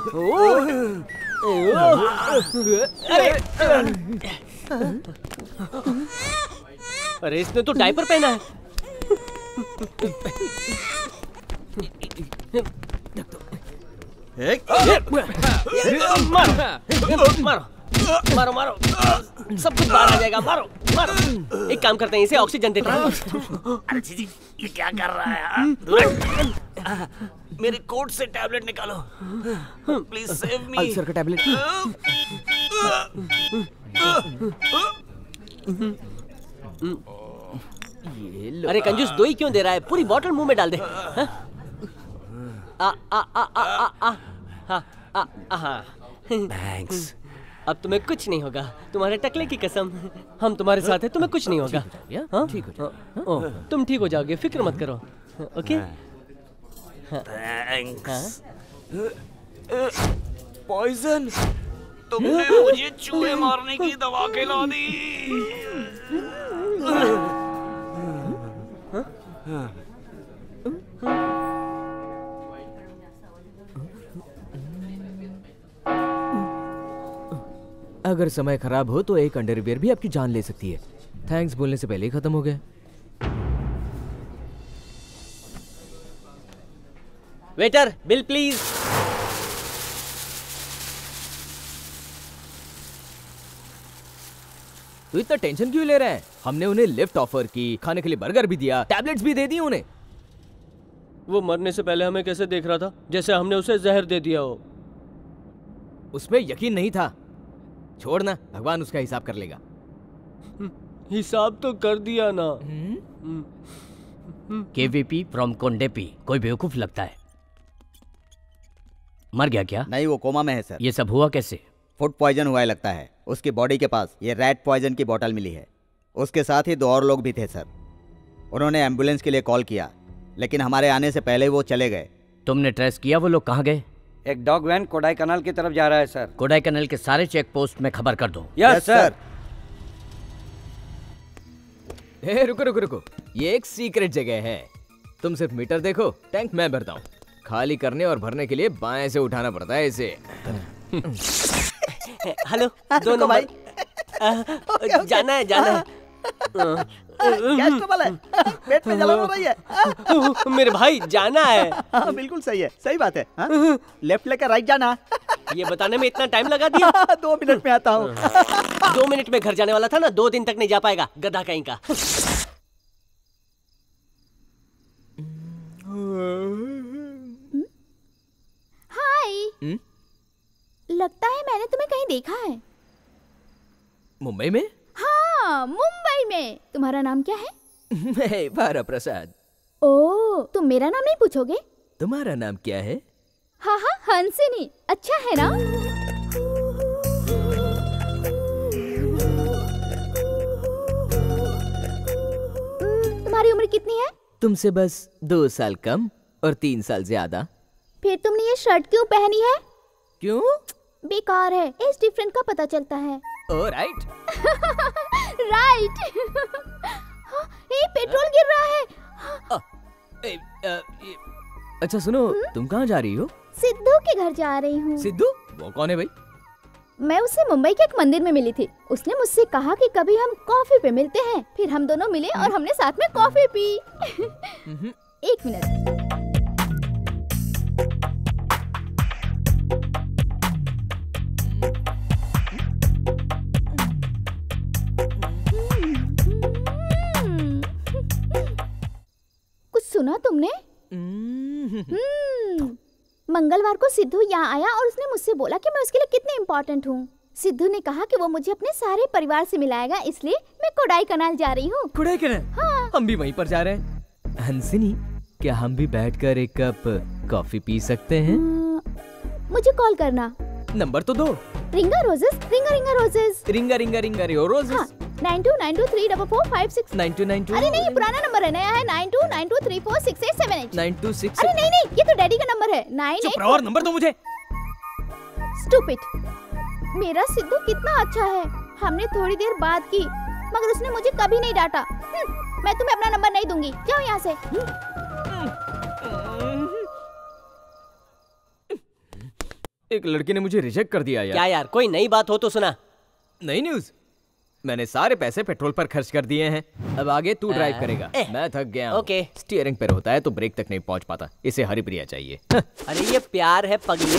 अरे इसने तो डायपर पहना है। मारो मारो, सब कुछ बाहर आ जाएगा। मारो मारो। एक काम करते हैं, इसे ऑक्सीजन देते हैं। अरे जी, ये क्या कर रहा है? मेरे कोट से टैबलेट निकालो, प्लीज सेव मी। अल्सर का टैबलेट। अरे कंजूस, दो ही क्यों दे रहा है? पूरी बोतल मुंह में डाल दे। थैंक्स। अब तुम्हें कुछ नहीं होगा, तुम्हारे टकले की कसम। हम तुम्हारे साथ हैं, तुम्हें कुछ नहीं होगा। ठीक हो, तुम ठीक हो जाओगे, फिक्र मत करो। ओके? थैंक्स। पॉइजन, तुमने मुझे चूहे मारने की दवा खिला दी। अगर समय खराब हो तो एक अंडरवियर भी आपकी जान ले सकती है। थैंक्स बोलने से पहले ही खत्म हो गए। Waiter, bill please. तू इतना टेंशन क्यों ले रहा है? हमने उन्हें लिफ्ट ऑफर की, खाने के लिए बर्गर भी दिया, टैबलेट्स भी दे दी उन्हें। वो मरने से पहले हमें कैसे देख रहा था? जैसे हमने उसे जहर दे दिया हो। उसमें यकीन नहीं था। छोड़ना, भगवान उसका हिसाब कर लेगा। हिसाब तो कर दिया ना। KVP from Kondepi. कोई बेवकूफ लगता है। मर गया क्या? नहीं, वो कोमा में है सर। ये सब हुआ कैसे? फूड पॉइजन हुआ है लगता है। उसकी बॉडी के पास ये रैट पॉइजन की बोतल मिली है। उसके साथ ही 2 और लोग भी थे सर। उन्होंने एम्बुलेंस के लिए कॉल किया, लेकिन हमारे आने से पहले वो चले गए। तुमने ट्रेस किया वो लोग कहाँ गए? एक डॉग वैन कोडाईकनाल की तरफ जा रहा है सर। कोडाईकनाल के सारे चेक पोस्ट में खबर कर दो। Yes sir. रुको रुको रुको, ये एक सीक्रेट जगह है। तुम सिर्फ मीटर देखो, टैंक मैं भरता हूँ। खाली करने और भरने के लिए बाएं से उठाना पड़ता है इसे। हेलो, दो नंबर। जाना है, जाना है। क्या स्टबल है? पेट में जलन हो रही है। मेरे भाई जाना है। हाँ, बिल्कुल सही है, सही बात है। लेफ्ट लेकर राइट जाना। ये बताने में इतना टाइम लगा दिया? 2 मिनट में आता हूँ। 2 मिनट में घर जाने वाला था ना, 2 दिन तक नहीं जा पाएगा, गधा कहीं का। हाय। लगता है मैंने कहीं देखा है। मुंबई में? हाँ, मुंबई में। तुम्हारा नाम क्या है? मैं भारा प्रसाद। ओ, तुम मेरा नाम नहीं पूछोगे? तुम्हारा नाम क्या है? हाँ हाँ, हंसिनी। अच्छा है ना? तुम्हारी उम्र कितनी है? तुमसे बस 2 साल कम और 3 साल ज्यादा। फिर तुमने ये शर्ट क्यों पहनी है? क्यों? बेकार है, एज डिफरेंस का पता चलता है। Oh right. राइट। पेट्रोल गिर रहा है। अच्छा सुनो, तुम कहाँ जा रही हो? सिद्धू के घर जा रही हूँ। सिद्धू? वो कौन है भाई? मैं उससे मुंबई के एक मंदिर में मिली थी। उसने मुझसे कहा कि कभी हम कॉफी पे मिलते हैं। फिर हम दोनों मिले और हमने साथ में कॉफी पी। 1 मिनट। कुछ सुना तुमने? मंगलवार को सिद्धू यहाँ आया और उसने मुझसे बोला कि मैं उसके लिए कितनी इम्पोर्टेंट हूँ। सिद्धू ने कहा कि वो मुझे अपने सारे परिवार से मिलाएगा, इसलिए मैं कोडाई कनाल जा रही हूँ। कोडाई कनाल? हाँ। हम भी वहीं पर जा रहे हैं। हंसिनी, क्या हम भी बैठकर एक कप कॉफी पी सकते हैं? मुझे कॉल करना। नंबर तो दो। रिंगा रोजेस, रिंगा रिंगा रोजेस। रिंगा रिंगा रिंगा रोजेस। हाँ, 92923445 9292। अरे नहीं, पुराना नंबर है, नया है 9292346878। 926। अरे नहीं नहीं, ये तो डैडी का नंबर है। 98। चुप रहो और नंबर दो मुझे। स्टूपिड। मेरा सिद्धू कितना अच्छा है। हमने थोड़ी देर बात की, मगर उसने मुझे कभी नहीं डांटा। मैं तुम्हें अपना नंबर नहीं दूंगी, जाओ यहाँ से। एक लड़के ने मुझे रिजेक्ट कर दिया यार। क्या यार, कोई नई बात हो तो सुना। नई न्यूज? मैंने सारे पैसे पेट्रोल पर खर्च कर दिए हैं। अब आगे तू ड्राइव करेगा। मैं थक गया हूं। ओके। स्टीयरिंग पर होता है तो ब्रेक तक नहीं पहुंच पाता। इसे हरिप्रिया चाहिए। अरे ये प्यार है पगले।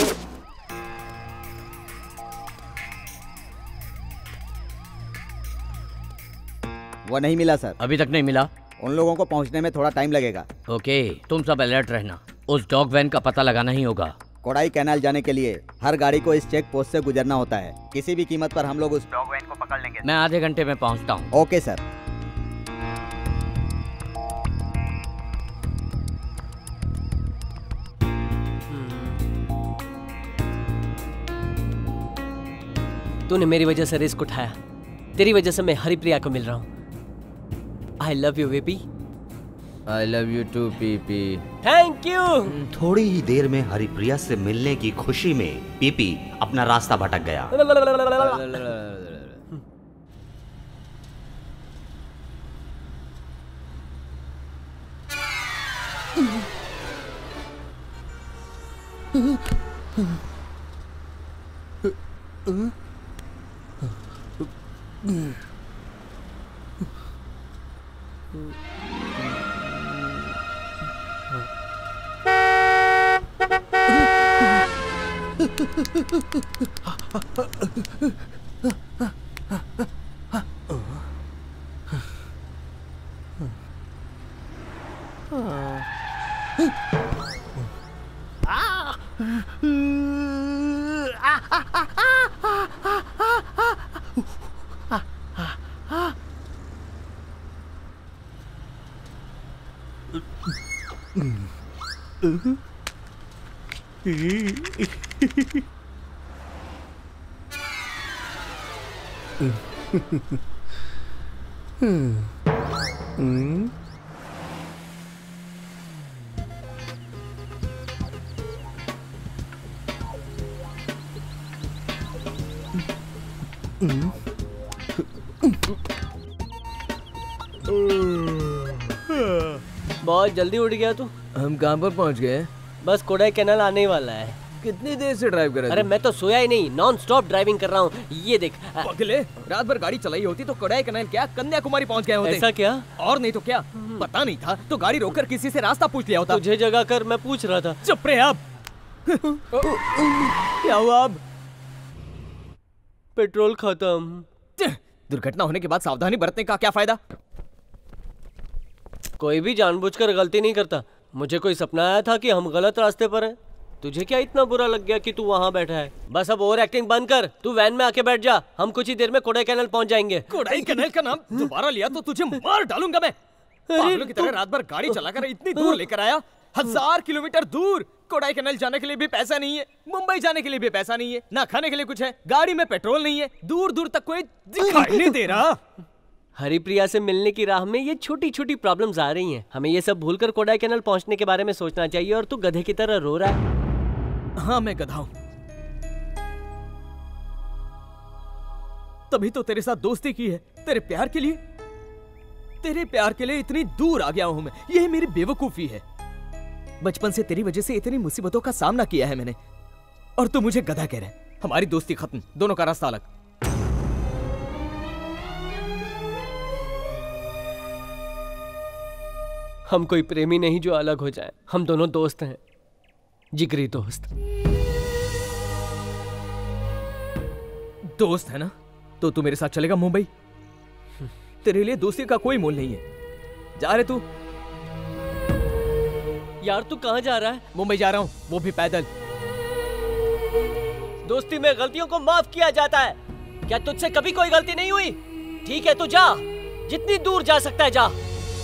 वो नहीं मिला सर। अभी तक नहीं मिला? उन लोगों को पहुंचने में थोड़ा टाइम लगेगा। ओके, तुम सब अलर्ट रहना। उस डॉग वैन का पता लगाना ही होगा। कोडाई कैनाल जाने के लिए हर गाड़ी को इस चेक पोस्ट से गुजरना होता है। किसी भी कीमत पर हम लोग उस डॉग वैन को पकड़ लेंगे। मैं आधे घंटे में पहुंचता हूँ। Okay sir. तूने मेरी वजह से रिस्क उठाया। तेरी वजह से मैं हरिप्रिया को मिल रहा हूँ। I love you VP. I love you too PP. Thank you. थोड़ी ही देर में हरिप्रिया से मिलने की खुशी में पीपी अपना रास्ता भटक गया। बहुत जल्दी उठ गया तू। हम कहाँ पर पहुँच गए? बस कोडाई कैनाल आने ही वाला है। कितनी देर से ड्राइव कर रहा है? अरे मैं तो सोया ही नहीं, नॉन स्टॉप ड्राइविंग कर रहा हूँ। ये देख। पगले, रात भर गाड़ी चलाई होती तो कोडाई कैनाल क्या कन्याकुमारी पहुँच गए होते। ऐसा क्या? और नहीं तो क्या, पता नहीं था तो गाड़ी रोककर किसी से रास्ता पूछ लिया होता। तुझे जगह कर मैं पूछ रहा था। चुप रहे अब। क्या हुआ अब? पेट्रोल खत्म। दुर्घटना होने के बाद सावधानी बरतने का क्या फायदा? कोई भी जानबूझकर गलती नहीं करता। मुझे कोई सपना आया था कि हम गलत रास्ते पर हैं। तुझे क्या इतना बुरा लग गया कि तू वहाँ बैठा है? बस अब ओवर एक्टिंग बंद कर, तू वैन में आके बैठ जा। हम कुछ ही देर में कोडाईकनाल पहुँच जाएंगे। कोडाईकनाल का नाम दोबारा लिया तो तुझे मार डालूंगा मैं। पागलों की तरह रात भर गाड़ी चलाकर इतनी दूर लेकर आया, 1000 किलोमीटर दूर। कोडाईकनाल जाने के लिए भी पैसा नहीं है, मुंबई जाने के लिए भी पैसा नहीं है, ना खाने के लिए कुछ है, गाड़ी में पेट्रोल नहीं है, दूर दूर तक कोई दिखाई नहीं दे रहा। हरिप्रिया से मिलने की राह में ये छोटी छोटी प्रॉब्लम्स आ रही हैं। हमें ये सब भूलकर कोडाईकनाल पहुंचने के बारे में सोचना चाहिए। और तू गधे की तरह रो रहा है। हाँ मैं गधा हूं, तभी तो तेरे साथ दोस्ती की है, तेरे प्यार के लिए। तेरे प्यार के लिए इतनी दूर आ गया हूं मैं, यही मेरी बेवकूफी है। बचपन से तेरी वजह से इतनी मुसीबतों का सामना किया है मैंने, और तू मुझे गधा कह रहा है। हमारी दोस्ती खत्म, दोनों का रास्ता अलग। हम कोई प्रेमी नहीं जो अलग हो जाए, हम दोनों दोस्त हैं, जिगरी दोस्त। दोस्त है ना, तो तू मेरे साथ चलेगा मुंबई? तेरे लिए दोस्ती का कोई मोल नहीं है। जा रहे तू? यार तू कहाँ जा रहा है? मुंबई जा रहा हूँ, वो भी पैदल। दोस्ती में गलतियों को माफ किया जाता है। क्या तुझसे कभी कोई गलती नहीं हुई? ठीक है तू जा, जितनी दूर जा सकता है जा।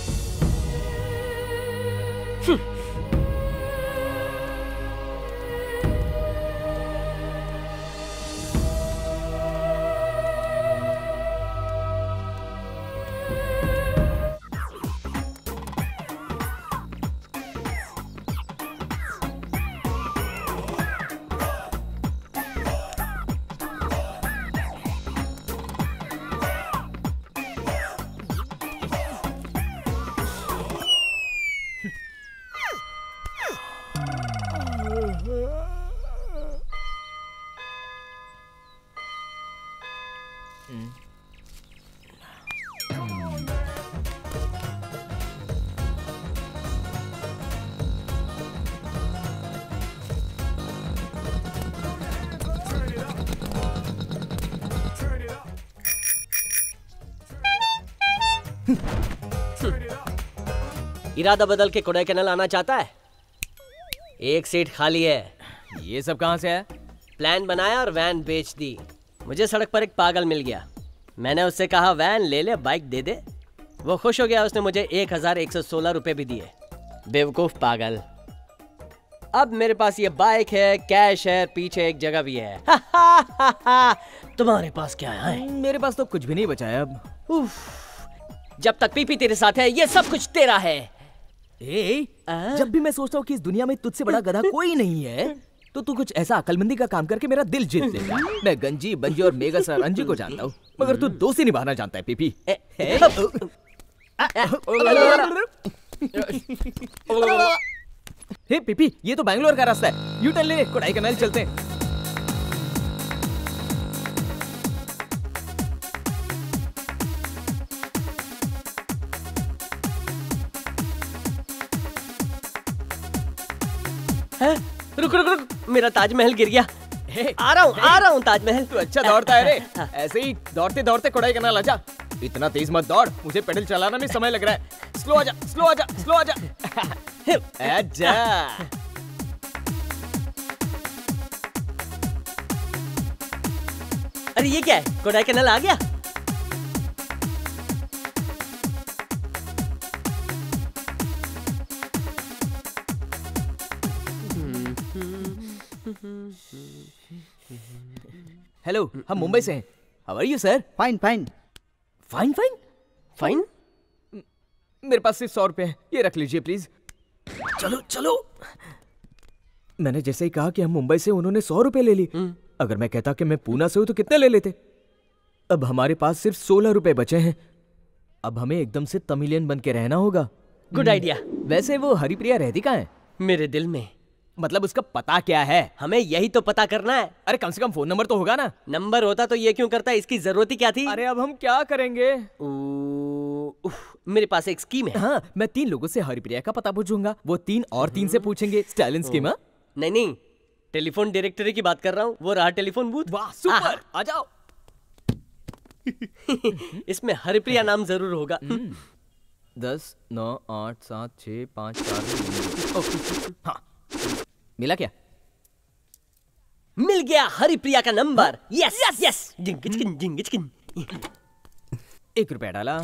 इरादा बदल के कोडाईकनाल आना चाहता है? एक सीट खाली है। ये सब कहां से है? प्लान बनाया और वैन बेच दी। मुझे सड़क पर एक पागल मिल गया, मैंने उससे कहा वैन ले ले, बाइक दे दे। वो खुश हो गया, उसने मुझे 1116 रुपए भी दिए। बेवकूफ पागल। अब मेरे पास ये बाइक है, कैश है, पीछे एक जगह भी है। तुम्हारे पास क्या है? मेरे पास तो कुछ भी नहीं बचा है अब। जब तक पीपी तेरे साथ है ये सब कुछ तेरा है। जब भी मैं सोचता हूँ कि इस दुनिया में तुझसे बड़ा गधा कोई नहीं है, तो तू कुछ ऐसा अकलमंदी का काम करके मेरा दिल जीत लेगा। मैं गंजी, बंजी और मेगा सर अंजी को जानता हूँ, मगर तू दोस्ती निभाना जानता है पीपी। हे पीपी, ये तो बैंगलोर का रास्ता है, यू टर्न ले, कोडाईकनाल चलते हैं। रुक रुक रुक, मेरा ताजमहल गिर गया। आ रहा हूँ ताजमहल। तू अच्छा दौड़ता है रे, ऐसे ही दौड़ते दौड़ते कोडाईकनाल आजा। इतना तेज मत दौड़, मुझे पेडल चलाना में समय लग रहा है। स्लो आजा, स्लो आजा, स्लो आजा। आजा। अरे ये क्या है? कोडाईकनाल आ गया। हेलो, हम मुंबई से हैं। How are you sir? Fine fine fine fine fine. मेरे पास सिर्फ 100 रुपए हैं, ये रख लीजिए प्लीज। चलो चलो। मैंने जैसे ही कहा कि हम मुंबई से, उन्होंने 100 रुपए ले ली। अगर मैं कहता कि मैं पूना से हूं तो कितने ले लेते? अब हमारे पास सिर्फ 16 रुपए बचे हैं। अब हमें एकदम से तमिलियन बन के रहना होगा। Good idea. वैसे वो हरिप्रिया रहती कहाँ है? मेरे दिल में। मतलब उसका पता क्या है? हमें यही तो पता करना है। अरे कम से कम फोन नंबर तो होगा ना? नंबर होता तो ये क्यों करता, इसकी जरूरत ही क्या थी? अरे अब हम क्या करेंगे? मेरे पास एक स्कीम है। हाँ, मैं 3 लोगों से हरिप्रिया का पता पूछूंगा, वो 3 और 3 से पूछेंगे। स्टालिन स्कीम? नहीं नहीं, टेलीफोन डायरेक्टरी की बात कर रहा हूँ, वो रहा टेलीफोन बूथ। वाह सुपर, आ जाओ। इसमें हरिप्रिया नाम जरूर होगा। 10 9 8 7 6 5 4। हाँ, मिला क्या? मिल गया हरिप्रिया का नंबर। Yes yes yes. जिंगिचकिन जिंगिचकिन। 1 रुपया डाला।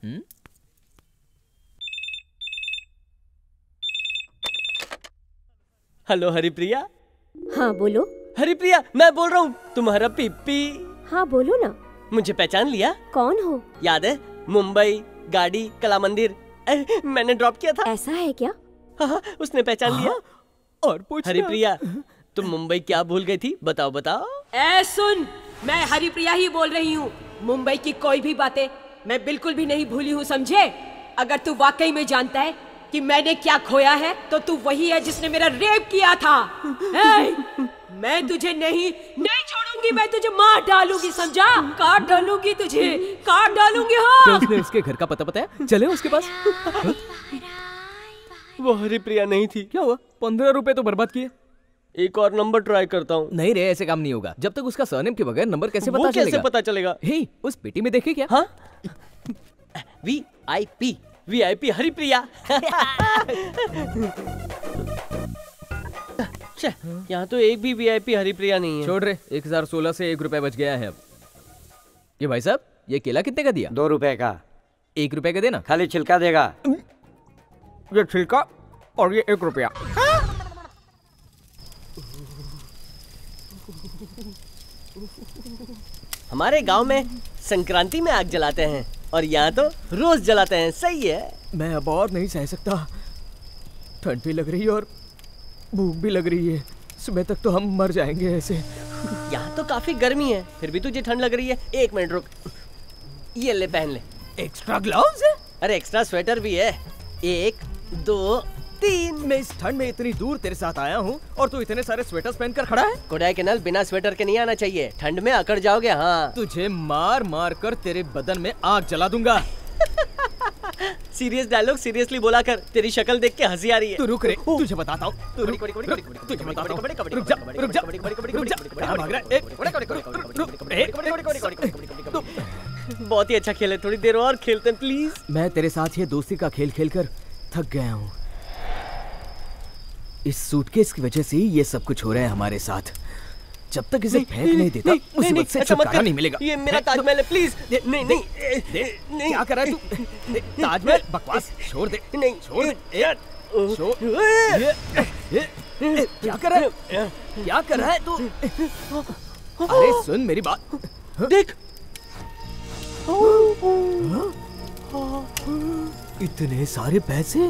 हेलो हरिप्रिया। हाँ बोलो। हरिप्रिया मैं बोल रहा हूँ, तुम्हारा पिप्पी। हाँ बोलो ना। मुझे पहचान लिया? कौन हो? याद है? मुंबई, गाड़ी, कला मंदिर मैंने ड्रॉप किया था। ऐसा है क्या? हाँ, उसने पहचान लिया। और पूछ हरिप्रिया तुम मुंबई क्या भूल गई थी? बताओ बताओ। सुन, मैं हरिप्रिया ही बोल रही हूँ। मुंबई की कोई भी बातें मैं बिल्कुल भी नहीं भूली हूँ, समझे? अगर तू वाकई में जानता है कि मैंने क्या खोया है तो तू वही है जिसने मेरा रेप किया था। मैं तुझे नहीं छोड़ूंगी, मैं तुझे मार डालूंगी, समझा? काट डालूंगी तुझे, काट डालूंगी। हाँ। क्या उसने उसके घर का पता बताया? चले उसके पास। वो हरिप्रिया नहीं थी। क्या हुआ? 15 रुपए तो बर्बाद किए। एक और नंबर ट्राई करता हूँ। नहीं रे, ऐसे काम नहीं होगा। जब तक उसका सरनेम के बगैर नंबर कैसे पता चलेगा? कैसे पता चलेगा? हे, उस पेटी में देखे क्या? हाँ? VIP हरिप्रिया। यहाँ तो एक भी VIP हरिप्रिया नहीं है। छोड़ रे, 1016 से 1 रुपया बच गया है अब। ये भाई साहब, ये केला कितने का दिया? 2 रुपए का। 1 रुपए का देना। खाली छिलका देगा। ये छिलका और ये 1 रुपया। हमारे गांव में संक्रांति में आग जलाते हैं और यहाँ तो रोज जलाते हैं। सही है। मैं अब और नहीं सह सकता। ठंड भी लग रही है और भूख भी लग रही है। सुबह तक तो हम मर जाएंगे ऐसे। यहाँ तो काफी गर्मी है, फिर भी तुझे ठंड लग रही है। 1 मिनट रुक, ये ले पहन ले। एक्स्ट्रा ग्लव्स है? अरे एक्स्ट्रा स्वेटर भी है। 1 2 3। मैं इस ठंड में इतनी दूर तेरे साथ आया हूँ और तू इतने सारे स्वेटर्स पहनकर खड़ा है। कोडाईकनाल बिना स्वेटर के नहीं आना चाहिए, ठंड में अकड़ जाओगे। हाँ, तुझे मार मार कर तेरे बदन में आग जला दूंगा। सीरियस डायलॉग सीरियसली बोला कर, तेरी शक्ल देख के हंसी आ रही है। तू रुक रे, तुझे बताता हूँ। बहुत ही अच्छा खेल है, थोड़ी देर और खेलते हैं प्लीज। मैं तेरे साथ ये दोस्ती का खेल खेलकर थक गया हूँ। इस सूटकेस की वजह से ये सब कुछ हो रहा है हमारे साथ। जब तक इसे फेंक नहीं देता मुसीबत से छुटकारा नहीं मिलेगा। ये मेरा ताजमहल है, प्लीज। नहीं नहीं नहीं, क्या कर रहा है तू? ताजमहल बकवास छोड़ दे। नहीं छोड़ दे यार। क्या कर रहा है? क्या कर रहा है तू? अरे सुन मेरी बात। देख, इतने सारे पैसे।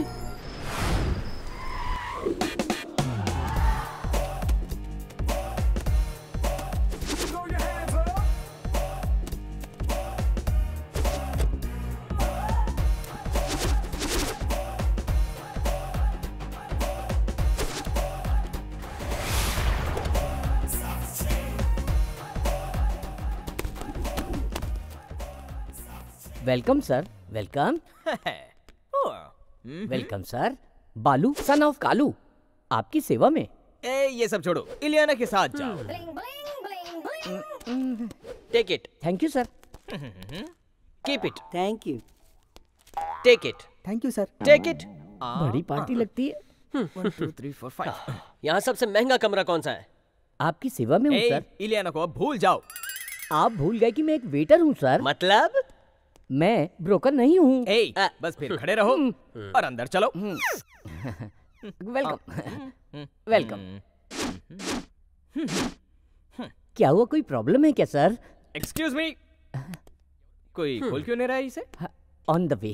Welcome sir, welcome. Welcome sir. Balu son of Kalu आपकी सेवा में। ये सब छोड़ो, इलियाना के साथ जाओ। Take it. Thank you sir. Keep it. Thank you. Take it. Thank you sir. Take it. बड़ी पार्टी लगती है। 1 2 3 4 5। यहाँ सबसे महंगा कमरा कौन सा है? आपकी सेवा में हूँ सर। इलियाना को अब भूल जाओ। आप भूल गए कि मैं एक वेटर हूँ सर। मतलब? मैं ब्रोकर नहीं हूँ। बस फिर खड़े रहो और अंदर चलो। वेलकम। वेलकम। क्या हुआ, कोई प्रॉब्लम है क्या सर? एक्सक्यूज मी, कोई खोल क्यों नहीं रहा है इसे? On the way.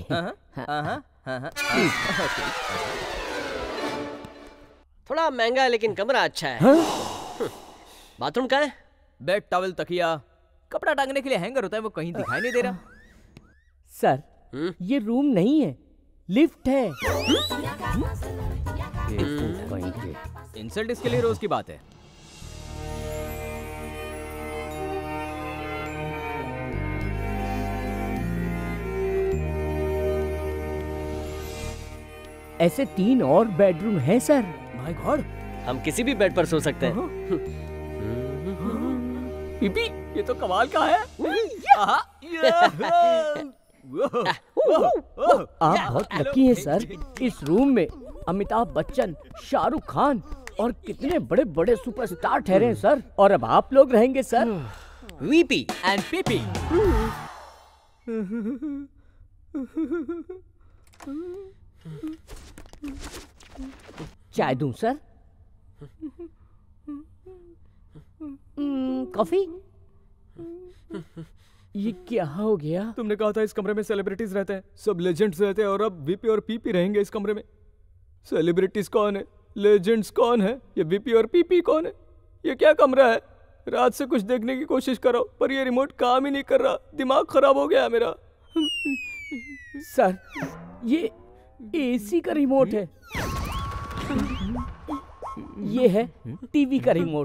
थोड़ा महंगा है लेकिन कमरा अच्छा है। बाथरूम कहाँ है? बेड, टॉवल, तकिया, कपड़ा टांगने के लिए हैंगर होता है, वो कहीं दिखाई नहीं दे रहा। सर, ये रूम नहीं है, लिफ्ट है। इंसल्ट इसके लिए रोज की बात है। ऐसे 3 और बेडरूम हैं सर। माय गॉड, हम किसी भी बेड पर सो सकते हैं। पीपी, ये तो कमाल का है। आप बहुत लकी हैं सर। इस रूम में अमिताभ बच्चन, शाहरुख खान और कितने बड़े बड़े सुपरस्टार ठहरे हैं सर। और अब आप लोग रहेंगे सर। VP and PP. चाय दूं सर? कॉफी? ये क्या हो गया? तुमने कहा था इस कमरे में सेलिब्रिटीज रहते हैं, सब लेजेंड्स रहते हैं, और अब वीपी और पीपी रहेंगे इस कमरे में। सेलिब्रिटीज कौन है, लेजेंड्स कौन है, ये वीपी और पीपी कौन है? ये क्या कमरा है? रात से कुछ देखने की कोशिश करो पर ये रिमोट काम ही नहीं कर रहा, दिमाग खराब हो गया मेरा। सर ये एसी का रिमोट है, ये है टीवी का रिमोट।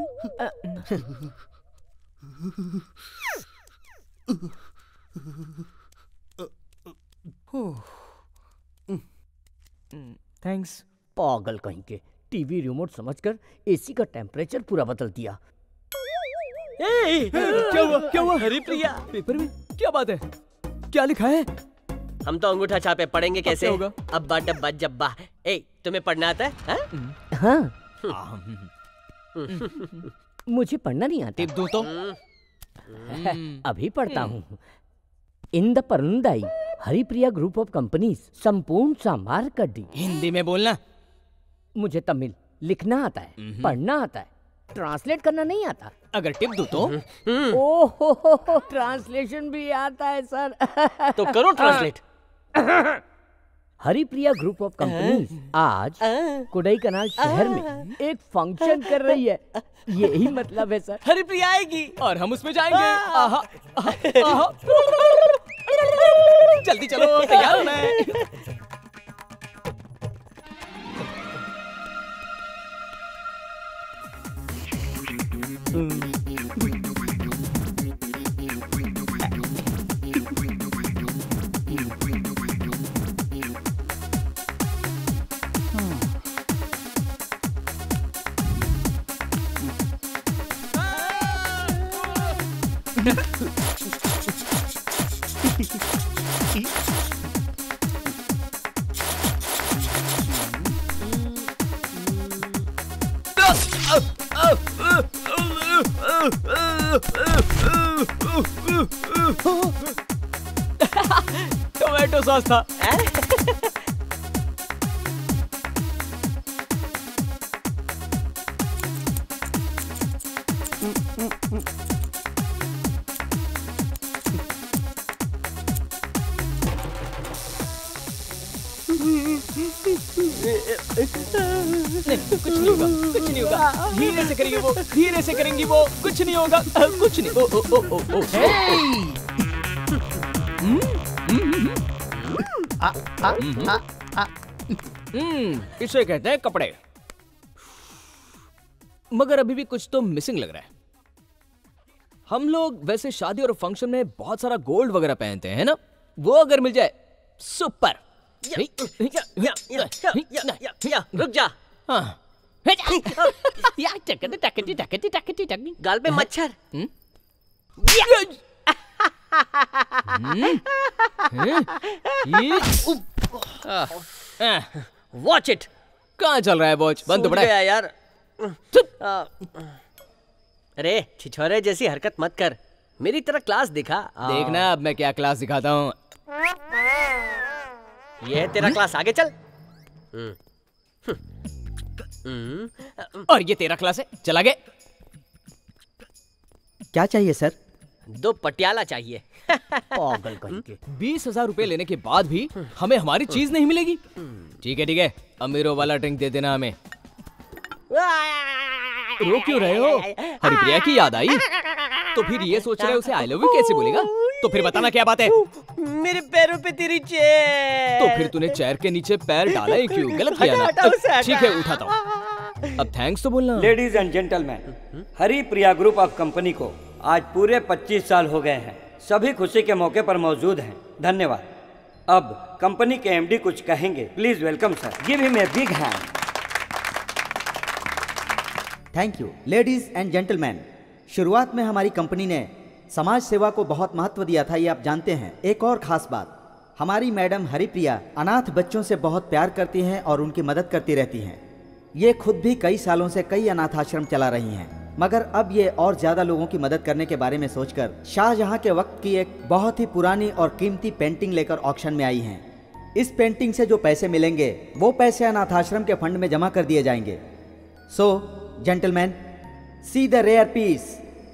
थैंक्स। पागल कहीं के, टीवी रिमोट समझकर एसी का टेम्परेचर पूरा बदल दिया। क्या हुआ? क्या हुआ? हरिप्रिया, पेपर में क्या बात है? क्या लिखा है? हम तो अंगूठा छापे, पढ़ेंगे कैसे? क्या होगा? अब्बा डब्बा जब्बा। ए, तुम्हें पढ़ना आता है? हाँ। मुझे पढ़ना नहीं आता। टिप दूं तो? अभी पढ़ता हूँ। इन द परनुदाई हरिप्रिया ग्रुप ऑफ कंपनीज संपूर्ण सांभार कड्डी। हिंदी में बोलना। मुझे तमिल लिखना आता है, पढ़ना आता है, ट्रांसलेट करना नहीं आता। अगर टिप दूं तो? ओहो, ट्रांसलेशन भी आता है सर। तो करो translate. Haripriya group of companies आज कोडाईकनाल शहर में एक फंक्शन कर रही है, यही मतलब है सर। हरिप्रिया आएगी और हम उसमें जाएंगे। आहा, आहा। जल्दी चलो, तैयार हूं मैं। टोमेटो सॉस था। कुछ नहीं होगा, कुछ नहीं होगा। धीरे से करेंगे वो, धीरे से करेंगी वो, कुछ नहीं होगा, कुछ नहीं। ओ ओ ओ ओ इसे कहते हैं कपड़े। मगर अभी भी कुछ तो मिसिंग लग रहा है। हम लोग वैसे शादी और फंक्शन में बहुत सारा गोल्ड वगैरह पहनते हैं ना, वो अगर मिल जाए सुपर। रुक जा। गाल पे मच्छर। Watch it. कहाँ चल रहा है वॉच? बंद तो पड़ा है यार। अरे छिछोरे जैसी हरकत मत कर, मेरी तरह क्लास दिखा। देखना अब मैं क्या क्लास दिखाता हूँ। ये है तेरा क्लास, आगे चल। और ये तेरा क्लास है, चल आगे। क्या चाहिए सर? 2 पटियाला चाहिए। पागल कहीं के। 20,000 रुपए लेने के बाद भी हमें हमारी चीज नहीं मिलेगी। ठीक है ठीक है, अमीरों वाला ड्रिंक दे देना हमें। रो क्यों रहे हो? हरिप्रिया की याद आई? तो फिर ये सोच रहे उसे आई लव यू कैसे बोलेगा? तो फिर बताना क्या बात है? मेरे पैरों पे तेरी चेयर। तो फिर तूने चेयर के नीचे पैर डाला ही क्यों? गलत किया ना। ठीक है, उठाता हूँ। अब थैंक्स तो बोलना। Ladies and gentleman, Haripriya group of company को आज पूरे 25 साल हो गए हैं। सभी खुशी के मौके पर मौजूद हैं। धन्यवाद। अब कंपनी के एमडी कुछ कहेंगे। Please welcome sir, give him a big hand. Thank you. Ladies and gentleman, शुरुआत में हमारी कंपनी ने समाज सेवा को बहुत महत्व दिया था, ये आप जानते हैं। एक और खास बात, हमारी मैडम हरिप्रिया अनाथ बच्चों से बहुत प्यार करती हैं और उनकी मदद करती रहती हैं। ये खुद भी कई सालों से कई अनाथ आश्रम चला रही हैं, मगर अब ये और ज्यादा लोगों की मदद करने के बारे में सोचकर शाहजहां के वक्त की एक बहुत ही पुरानी और कीमती पेंटिंग लेकर ऑक्शन में आई हैं। इस पेंटिंग से जो पैसे मिलेंगे वो पैसे अनाथ आश्रम के फंड में जमा कर दिए जाएंगे। So gentleman, see the rare piece.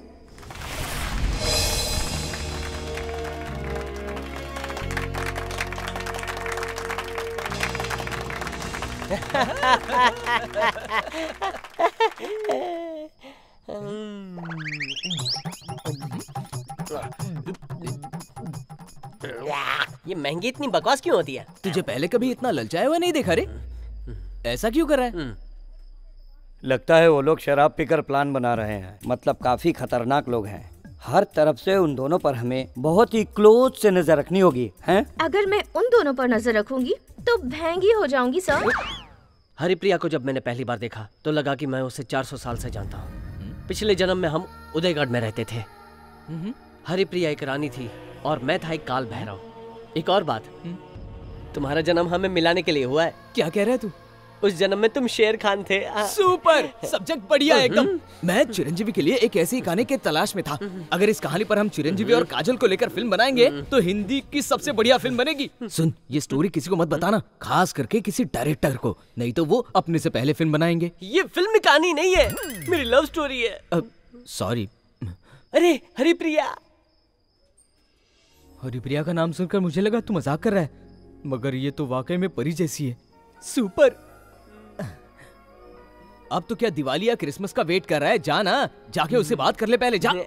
ये महंगी इतनी बकवास क्यों होती है? तुझे पहले कभी इतना ललचाया हुआ नहीं देखा रे? ऐसा क्यों कर रहा है? लगता है वो लोग शराब पीकर प्लान बना रहे हैं। मतलब काफी खतरनाक लोग हैं। हर तरफ से उन दोनों पर हमें बहुत ही क्लोज से नजर रखनी होगी, हैं? अगर मैं उन दोनों पर नजर रखूंगी तो महंगी हो जाऊंगी सर। हरिप्रिया को जब मैंने पहली बार देखा तो लगा कि मैं उसे 400 साल से जानता हूँ। पिछले जन्म में हम उदयगढ़ में रहते थे। हरिप्रिया एक रानी थी और मैं था एक काल भैरव। एक और बात, तुम्हारा जन्म हमें मिलाने के लिए हुआ है। क्या कह रहा है तू? उस जन्म में तुम शेर खान थे। सुपर, सब्जेक्ट बढ़िया एकदम। मैं चिरंजीवी के लिए एक ऐसी गाने की तलाश में था। अगर इस कहानी पर हम चिरंजीवी और काजल को लेकर फिल्म बनाएंगे तो हिंदी की सबसे बढ़िया फिल्म बनेगी। सुन, ये स्टोरी किसी को मत बताना, खास करके किसी डायरेक्टर को, नहीं तो वो अपने से पहले फिल्म बनाएंगे। ये फिल्म कहानी नहीं है, मेरी लव स्टोरी है। सॉरी। अरे हरिप्रिया। हरिप्रिया का नाम सुनकर मुझे लगा तू मजाक कर रहा है, मगर ये तो वाकई में परी जैसी है। सुपर। अब तो क्या दिवाली या क्रिसमस का वेट कर रहा है? जा ना, जाके उससे बात कर ले पहले, जा।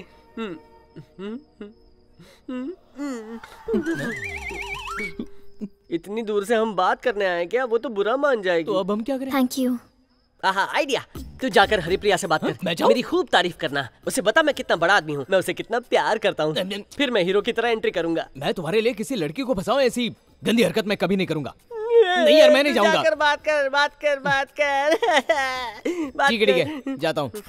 इतनी दूर से हम बात करने आए क्या? वो तो बुरा मान जाएगी। तो अब हम क्या करें? Thank you. आहा, आइडिया। तू जाकर हरिप्रिया से बात कर। मैं जाऊं? मेरी खूब तारीफ करना। उसे बता मैं कितना बड़ा आदमी हूँ, मैं उसे कितना प्यार करता हूँ। फिर मैं हीरो की तरह एंट्री करूंगा। मैं तुम्हारे लिए किसी लड़की को फंसाऊं, ऐसी गंदी हरकत मैं कभी नहीं करूंगा। नहीं यार, मैं नहीं जाऊंगा। जाकर बात कर, बात कर, बात कर। ठीक है, जाता हूँ।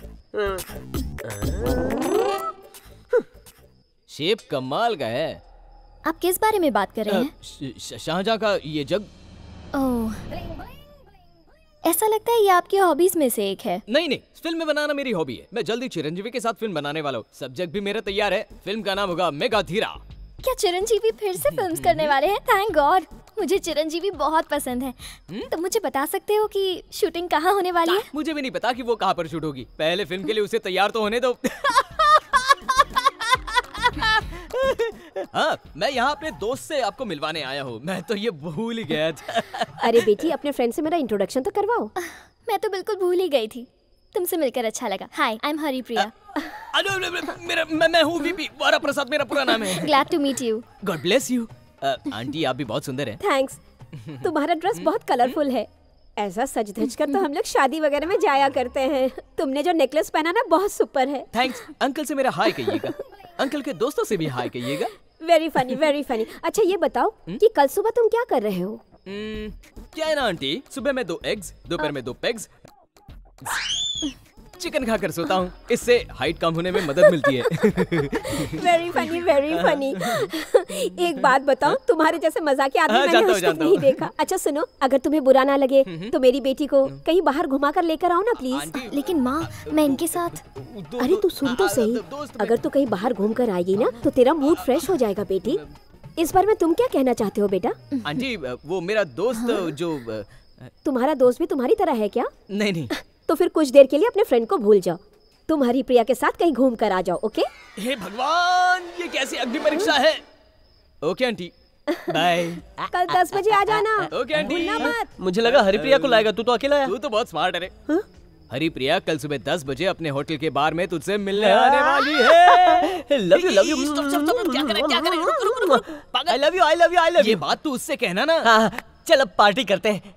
शेप कमाल का है। आप किस बारे में बात कर रहे हैं? शाहजहां का ये जग। ओह, ऐसा लगता है ये आपकी हॉबीज में से एक है। नहीं, फिल्म बनाना मेरी हॉबी है। मैं जल्दी चिरंजीवी के साथ फिल्म बनाने वाला हूँ। सब्जेक्ट भी मेरा तैयार है। फिल्म का नाम होगा मेगाधीरा। क्या चिरंजीवी फिर से फिल्म्स करने वाले हैं? थैंक गॉड, मुझे चिरंजीवी बहुत पसंद है। तो मुझे बता सकते हो कि शूटिंग कहाँ होने वाली है? मुझे भी नहीं पता कि वो कहाँ पर शूट होगी। पहले फिल्म के लिए उसे तैयार तो होने दो। हाँ, मैं यहाँ अपने दोस्त से आपको मिलवाने आया हूँ। मैं तो ये भूल ही गया था। अरे बेटी, अपने फ्रेंड से मेरा इंट्रोडक्शन तो करवाओ। मैं तो बिल्कुल भूल ही गई थी। तुमसे मिलकर अच्छा लगा। Hi, I am Haripriya. मैं हूँ वीपी वारा प्रसाद, मेरा पूरा नाम है। Glad to meet you. God bless you. Aunty, आप भी बहुत सुंदर हैं। थैंक्स। तुम्हारा ड्रेस बहुत कलरफुल है। ऐसा सज धज कर तो हम लोग शादी वगैरह में जाया करते हैं। तुमने जो नेकलेस पहना ना, बहुत सुपर है। थैंक्स। अंकल से मेरा हाय कहिएगा। अंकल के दोस्तों से भी हाय कहिएगा। Very funny, very funny. अच्छा ये बताओ कि कल सुबह तुम क्या कर रहे हो? क्या है ना आंटी, सुबह में 2 एग्स, दोपहर में 2 पेग्स, चिकन खाकर सोता हूँ। इससे हाइट कम होने में मदद मिलती है। Very funny, very funny. एक बात बताओ, तुम्हारे जैसे मजाकी आदमी मैंने आज तक नहीं देखा। अच्छा सुनो, अगर तुम्हें बुरा ना लगे तो मेरी बेटी को कहीं बाहर घुमा कर लेकर आओ ना प्लीज। लेकिन माँ, मैं इनके साथ। अरे तू सुन तो सही, अगर तू कहीं बाहर घूम कर आएगी ना तो तेरा मूड फ्रेश हो जाएगा बेटी। इस बार में तुम क्या कहना चाहते हो बेटा? आंटी, वो मेरा दोस्त जो तुम्हारा दोस्त भी तुम्हारी तरह है क्या? नहीं। तो फिर कुछ देर के लिए अपने फ्रेंड को भूल जाओ। तुम हरिप्रिया के साथ कहीं घूम कर आ जाओ, ओके? हे भगवान, ये कैसी अग्नि परीक्षा है। Okay aunty, bye. कल 10 बजे आ जाना। Okay aunty. भूलना मत। मुझे लगा हरिप्रिया को लाएगा, तू तो अकेला है। तू तो बहुत स्मार्ट है रे। हरिप्रिया कल सुबह 10 बजे अपने होटल के बार में तुझसे मिलने आने वाली है। Love you, love you. क्या करें? रुक। I love you, I love you, I love you. ये बात तू उससे कहना ना। हाँ, चल अब पार्टी करते हैं।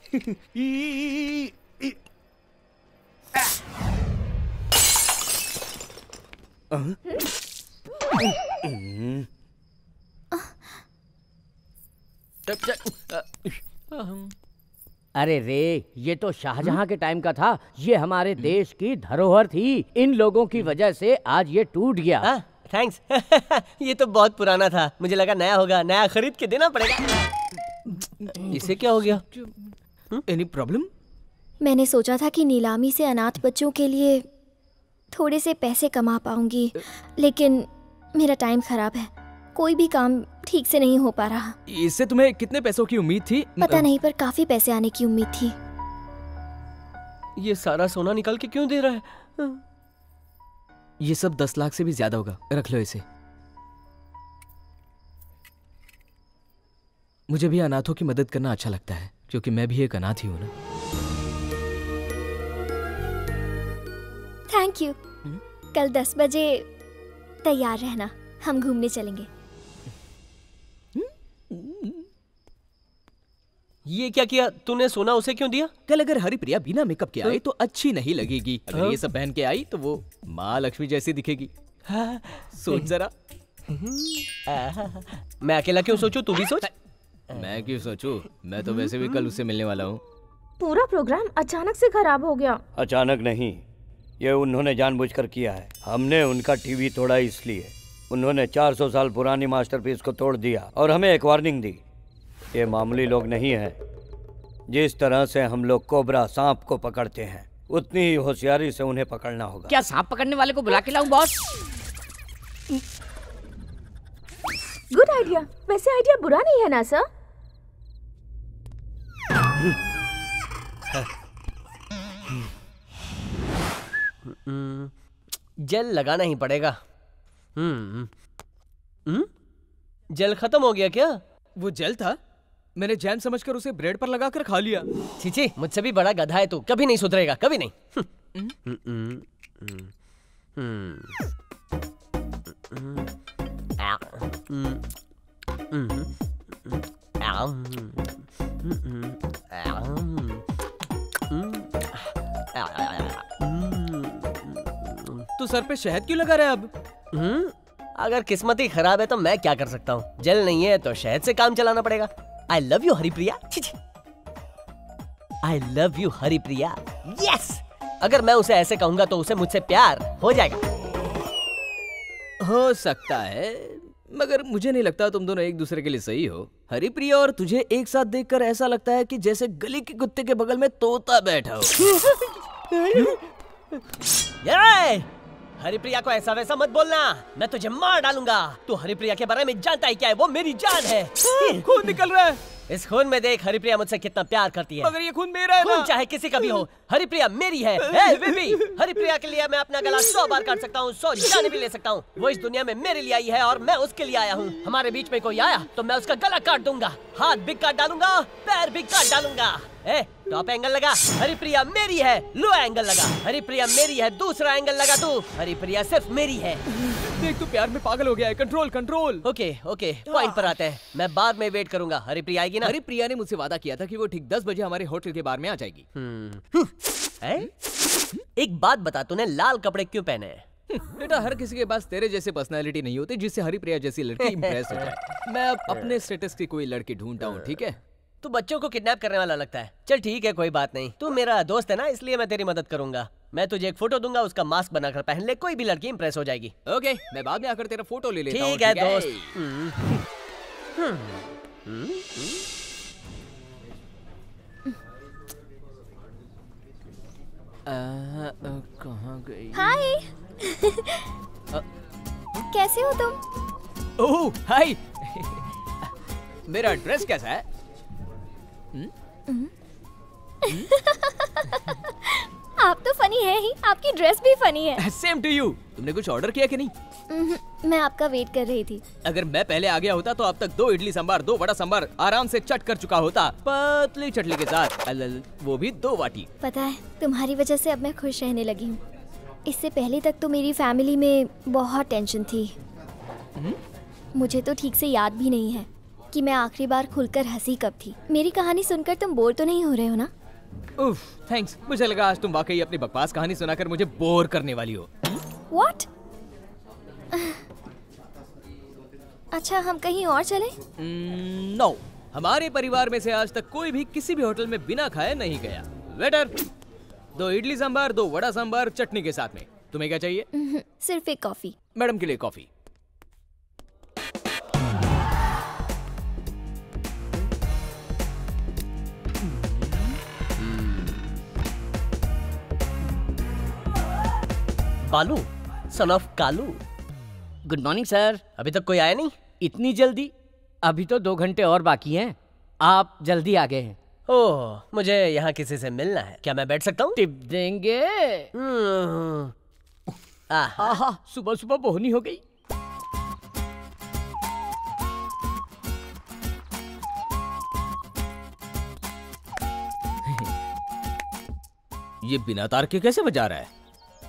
अरे रे, ये तो शाहजहां के टाइम का था। ये हमारे देश की धरोहर थी। इन लोगों की वजह से आज ये टूट गया। थैंक्स। ये तो बहुत पुराना था, मुझे लगा नया होगा, नया खरीद के देना पड़ेगा। इसे क्या हो गया? Any problem? मैंने सोचा था कि नीलामी से अनाथ बच्चों के लिए थोड़े से पैसे कमा पाऊंगी, लेकिन मेरा टाइम खराब है। कोई भी काम ठीक से नहीं हो पा रहा। इससे तुम्हें कितने पैसों की उम्मीद थी? पता नहीं, पर काफी पैसे आने की उम्मीद थी। ये सारा सोना निकाल के क्यों दे रहा है? ये सब 10 लाख से भी ज्यादा होगा। रख लो इसे। मुझे भी अनाथों की मदद करना अच्छा लगता है, क्योंकि मैं भी एक अनाथ ही हूं ना। Thank you. कल 10 बजे तैयार रहना, हम घूमने चलेंगे। ये क्या किया तूने? सोना उसे क्यों दिया? कल अगर हरिप्रिया बिना मेकअप के आई तो अच्छी नहीं लगेगी। अगर ये सब पहन के आई तो वो माँ लक्ष्मी जैसी दिखेगी। सोच जरा। मैं अकेला क्यों सोचूं? तू भी सोच। मैं क्यों सोचूं? मैं तो वैसे भी कल उससे मिलने वाला हूँ। पूरा प्रोग्राम अचानक से खराब हो गया। अचानक नहीं, ये उन्होंने जानबूझकर किया है। हमने उनका टीवी तोड़ा इसलिए। उन्होंने 400 साल पुरानी मास्टरपीस को तोड़ दिया और हमें एक वार्निंग दी। ये मामूली लोग नहीं हैं। जिस तरह से हम लोग कोबरा सांप को पकड़ते हैं, उतनी ही होशियारी से उन्हें पकड़ना होगा। क्या सांप पकड़ने वाले को बुला के लाऊं बॉस? Good idea. वैसे आइडिया बुरा नहीं है ना सर? जेल लगाना ही पड़ेगा। जेल खत्म हो गया क्या? वो जेल था, मैंने जैम समझकर उसे ब्रेड पर लगाकर खा लिया। छीछी, मुझसे भी बड़ा गधा है तू। कभी नहीं सुधरेगा, कभी नहीं। तू सर पे शहद क्यों लगा रहा है अब? अगर किस्मत ही खराब है तो मैं क्या कर सकता हूँ? जेल नहीं है तो शहद से काम चलाना पड़ेगा। I love you Haripriya. I love you Haripriya. Yes, अगर मैं उसे ऐसे कहूंगा तो उसे मुझसे प्यार हो जाएगा। हो सकता है, मगर मुझे नहीं लगता तुम दोनों एक दूसरे के लिए सही हो। हरिप्रिया और तुझे एक साथ देखकर ऐसा लगता है कि जैसे गली के कुत्ते के बगल में तोता बैठा हो। हरिप्रिया को ऐसा वैसा मत बोलना, मैं तुझे मार डालूंगा। तू हरिप्रिया के बारे में जानता है क्या है? वो मेरी जान है। खून निकल रहा है। इस खून में देख हरिप्रिया मुझसे कितना प्यार करती है। मगर ये खून मेरा है ना। खून चाहे किसी का भी हो, हरिप्रिया मेरी है। हरिप्रिया के लिए मैं अपना गला 100 बार काट सकता हूँ, 100 जाने भी ले सकता हूँ। वो इस दुनिया में मेरे लिए आई है और मैं उसके लिए आया हूँ। हमारे बीच में कोई आया तो मैं उसका गला काट दूंगा, हाथ भी काट डालूंगा, पैर भी काट डालूंगा। टॉप एंगल लगा, हरिप्रिया मेरी है। लो एंगल लगा, हरिप्रिया मेरी है। दूसरा एंगल लगा तू, हरिप्रिया सिर्फ मेरी है। देख तू प्यार में पागल हो गया है। Control control. ओके पॉइंट पर आते हैं। मैं बाद में वेट करूंगा। हरिप्रिया आएगी ना? हरिप्रिया ने मुझसे वादा किया था कि वो ठीक 10 बजे हमारे होटल के बार में आ जाएगी। एक बात बता, तूने लाल कपड़े क्यों पहने हैं? बेटा, हर किसी के पास तेरे जैसे पर्सनालिटी नहीं होती जिससे हरिप्रिया जैसी लड़की इंप्रेस हो जाए। मैं अब अपने स्टेटस की कोई लड़की ढूंढता हूँ, ठीक है? तू बच्चों को किडनैप करने वाला लगता है। चल ठीक है, कोई बात नहीं। तू मेरा दोस्त है ना, इसलिए मैं तेरी मदद करूंगा। मैं तुझे एक फोटो दूंगा, उसका मास्क बनाकर पहन ले, कोई भी लड़की इंप्रेस हो जाएगी। ओके, मैं बाद में आकर तेरा फोटो ले लेता हूँ। ठीक है दोस्त। कहाँ गई? हाय। कैसे हो तुम? ओह हाय। मेरा ड्रेस कैसा है? आप तो फनी है ही, आपकी ड्रेस भी फनी है। Same to you. तुमने कुछ ऑर्डर किया कि नहीं? मैं आपका वेट कर रही थी। अगर मैं पहले आ गया होता तो अब तक 2 इडली सांभर 2 वड़ा सांभर आराम से चट कर चुका होता, पतली चटनी के साथ, वो भी 2 वाटी। पता है, तुम्हारी वजह से अब मैं खुश रहने लगी हूँ। इससे पहले तक तो मेरी फैमिली में बहुत टेंशन थी। मुझे तो ठीक से याद भी नहीं है कि मैं आखिरी बार खुलकर हंसी कब थी। मेरी कहानी सुनकर तुम बोर तो नहीं हो रहे हो ना? उफ, थैंक्स। मुझे लगा आज तुम वाकई अपनी बकवास कहानी सुनाकर मुझे बोर करने वाली हो। What? अच्छा, हम कहीं और चले? नो, हमारे परिवार में से आज तक कोई भी किसी भी होटल में बिना खाए नहीं गया। वेटर, 2 इडली सांभर 2 वड़ा सांभर चटनी के साथ में। तुम्हें क्या चाहिए? सिर्फ एक कॉफी। मैडम के लिए coffee. Balu, son of Kalu. Good morning sir. अभी तक कोई आया नहीं? इतनी जल्दी? अभी तो 2 घंटे और बाकी हैं। आप जल्दी आ गए हैं। ओह, मुझे यहाँ किसी से मिलना है। क्या मैं बैठ सकता हूँ? टिप देंगे? आहा, सुबह सुबह बोहनी हो गई। ये बिना तार के कैसे बजा रहा है?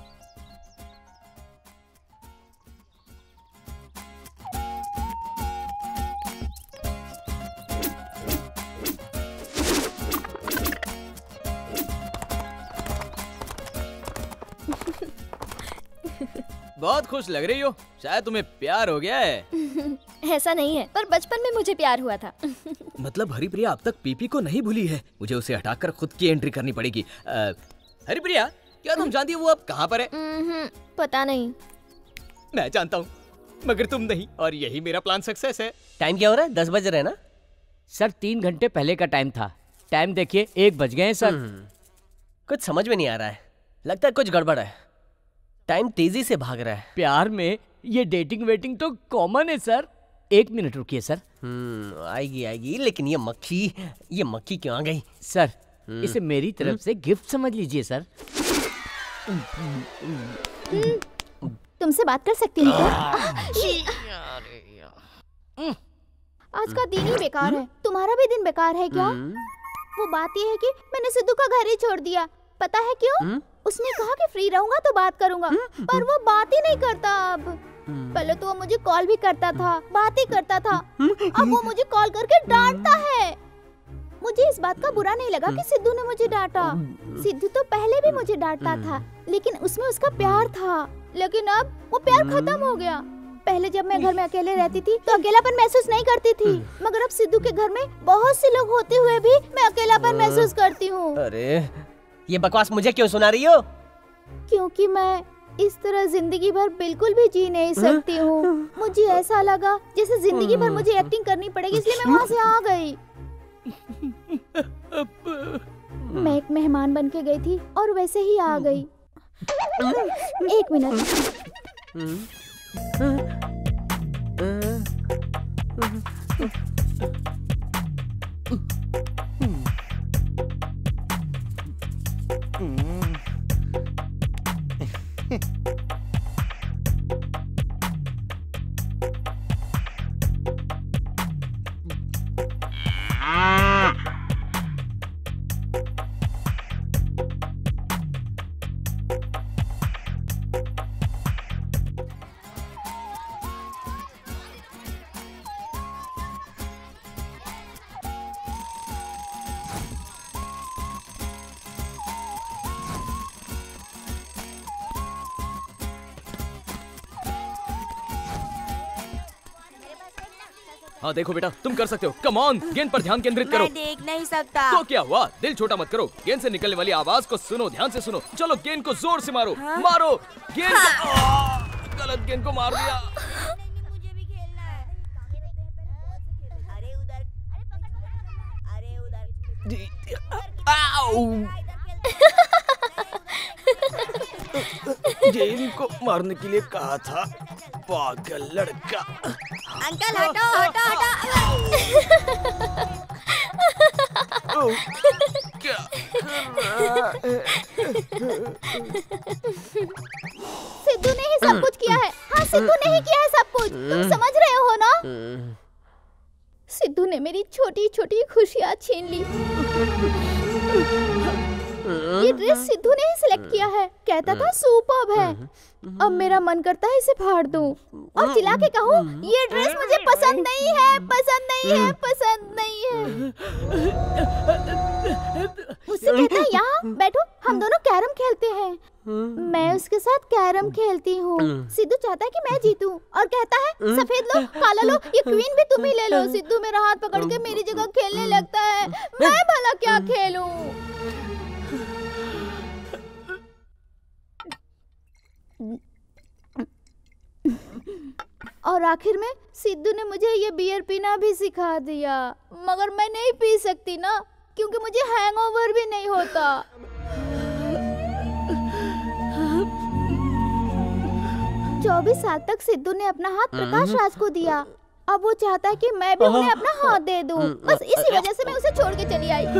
बहुत खुश लग रही हो, शायद तुम्हें प्यार हो गया है। ऐसा नहीं है, पर बचपन में मुझे प्यार हुआ था। मतलब हरिप्रिया अब तक पीपी को नहीं भूली है। मुझे उसे हटाकर खुद की एंट्री करनी पड़ेगी। हरिप्रिया, क्या तुम जानती हो वो अब कहाँ पर है? पता नहीं। मैं जानता हूँ, मगर तुम नहीं, और यही मेरा प्लान सक्सेस है। टाइम क्या हो रहा है? 10 बज रहे हैं ना? सर 3 घंटे पहले का टाइम था। टाइम देखिए 1 बज गए हैं सर। कुछ समझ में नहीं आ रहा है। लगता है कुछ गड़बड़ है। टाइम तेजी से भाग रहा है। प्यार में ये डेटिंग वेटिंग तो कॉमन है सर। 1 मिनट रुकिए सर। आएगी आएगी, लेकिन ये मक्खी क्यों आ गई? सर इसे मेरी तरफ से गिफ्ट समझ लीजिए सर। तुमसे बात कर सकती हूँ क्या? आज का दिन ही बेकार है। तुम्हारा भी दिन बेकार है क्या? वो बात ये है कि मैंने सिद्धू का घर ही छोड़ दिया। पता है क्यों? उसने कहा कि फ्री रहूंगा तो बात करूंगा, पर वो बात ही नहीं करता अब। पहले तो वो मुझे कॉल भी करता था, बात ही करता था। अब वो मुझे कॉल करके डांटता है। मुझे इस बात का बुरा नहीं लगा कि सिद्धू ने मुझे डांटा। सिद्धू तो पहले भी मुझे डांटता था, लेकिन उसमें उसका प्यार था। लेकिन अब वो प्यार खत्म हो गया। पहले जब मैं घर में अकेले रहती थी तो अकेलापन महसूस नहीं करती थी, मगर अब सिद्धू के घर में बहुत से लोग होते हुए भी मैं अकेलापन महसूस करती हूँ। अरे ये बकवास मुझे क्यों सुना रही हो? क्योंकि मैं इस तरह जिंदगी भर बिल्कुल भी जी नहीं सकती हूँ। मुझे ऐसा लगा जैसे जिंदगी भर मुझे एक्टिंग करनी पड़ेगी, इसलिए मैं वहाँ से आ गई। मैं एक मेहमान बन के गई थी और वैसे ही आ गई। 1 मिनट। हाँ देखो बेटा, तुम कर सकते हो। कम ऑन, गेंद पर ध्यान केंद्रित करो। मैं देख नहीं सकता। तो क्या हुआ? दिल छोटा मत करो। गेंद से निकलने वाली आवाज को सुनो, ध्यान से सुनो। चलो गेंद को जोर से मारो। हाँ? मारो गेंद को। गलत गेंद को मार दिया। मुझे भी खेलना है। अरे उधर, अरे उधर। आओ! गेंद को मारने के लिए कहा था, पागल लड़का। अंकल हटो हटो हटो। क्या सिद्धू ने ही सब कुछ किया है। हाँ, सिद्धू ने ही किया है सब कुछ। तुम समझ रहे हो ना? सिद्धू ने मेरी छोटी छोटी खुशियाँ छीन ली। ये ड्रेस सिद्धू ने ही सिलेक्ट किया है। कहता था सुपर्ब है। अब मेरा मन करता है इसे फाड़ दूं और चिल्ला के कहूं, ये ड्रेस मुझे पसंद नहीं है, पसंद नहीं है, पसंद नहीं है। उससे कहता है, यहाँ बैठो, हम दोनों कैरम खेलते हैं। मैं उसके साथ कैरम खेलती हूँ। सिद्धू चाहता है कि मैं जीतूं और कहता है, सफेद लो, काला लो, ये क्वीन भी तुम ही ले लो। सिद्धू मेरा हाथ पकड़ के मेरी जगह खेलने लगता है। मैं भला क्या खेलूं? और आखिर में सिद्धू ने मुझे ये बियर पीना भी सिखा दिया, मगर मैं नहीं पी सकती ना, क्योंकि मुझे हैंगओवर भी नहीं होता। 24 साल तक सिद्धू ने अपना हाथ प्रकाश राज को दिया। अब वो चाहता है कि मैं भी उन्हें अपना हाथ दे दूं। बस इसी वजह से मैं उसे छोड़ के चली आई।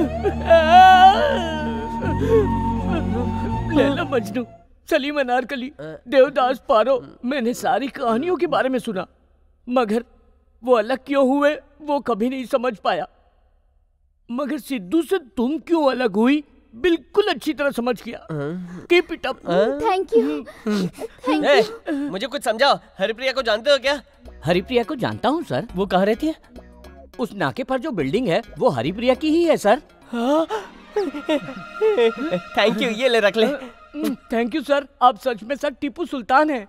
लैला मजनू, सलीम अनारकली, देवदास पारो, मैंने सारी कहानियों के बारे में सुना, मगर वो अलग क्यों हुए वो कभी नहीं समझ पाया। मगर सिद्धू से तुम क्यों अलग हुई बिल्कुल अच्छी तरह समझ गया। Keep it up. Thank you. Thank you. मुझे कुछ समझाओ, हरिप्रिया को जानते हो क्या? हरिप्रिया को जानता हूँ सर। वो कहाँ रहती है? उस नाके पर जो बिल्डिंग है वो हरिप्रिया की ही है सर। थैंक यू, ये ले रख ले। थैंक यू सर, आप सच में सर टीपू सुल्तान हैं।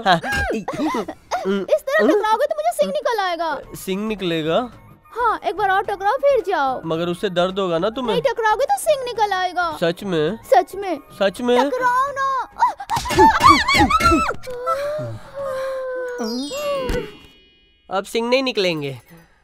इस तरह टकराओगे तो मुझे सिंह निकल आएगा। सिंह निकलेगा? हाँ, एक बार और टकराओ फिर जाओ। मगर उससे दर्द होगा ना तुम्हें? नहीं टकराओगे तो सिंह निकल आएगा। सच में? सच में। सच में? टकराओ ना। अब सिंह नहीं निकलेंगे।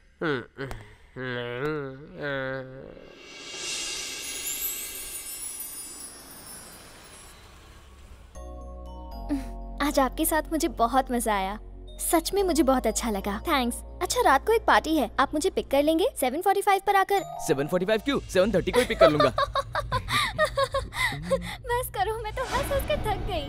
आज आपके साथ मुझे बहुत मजा आया। सच में मुझे बहुत अच्छा लगा। थैंक्स। अच्छा, रात को एक पार्टी है, आप मुझे पिक कर लेंगे 7:45 पर आकर? 7:45 क्यों? 7:30 को ही पिक कर लूंगा। बस करो, मैं तो हंस के थक गई।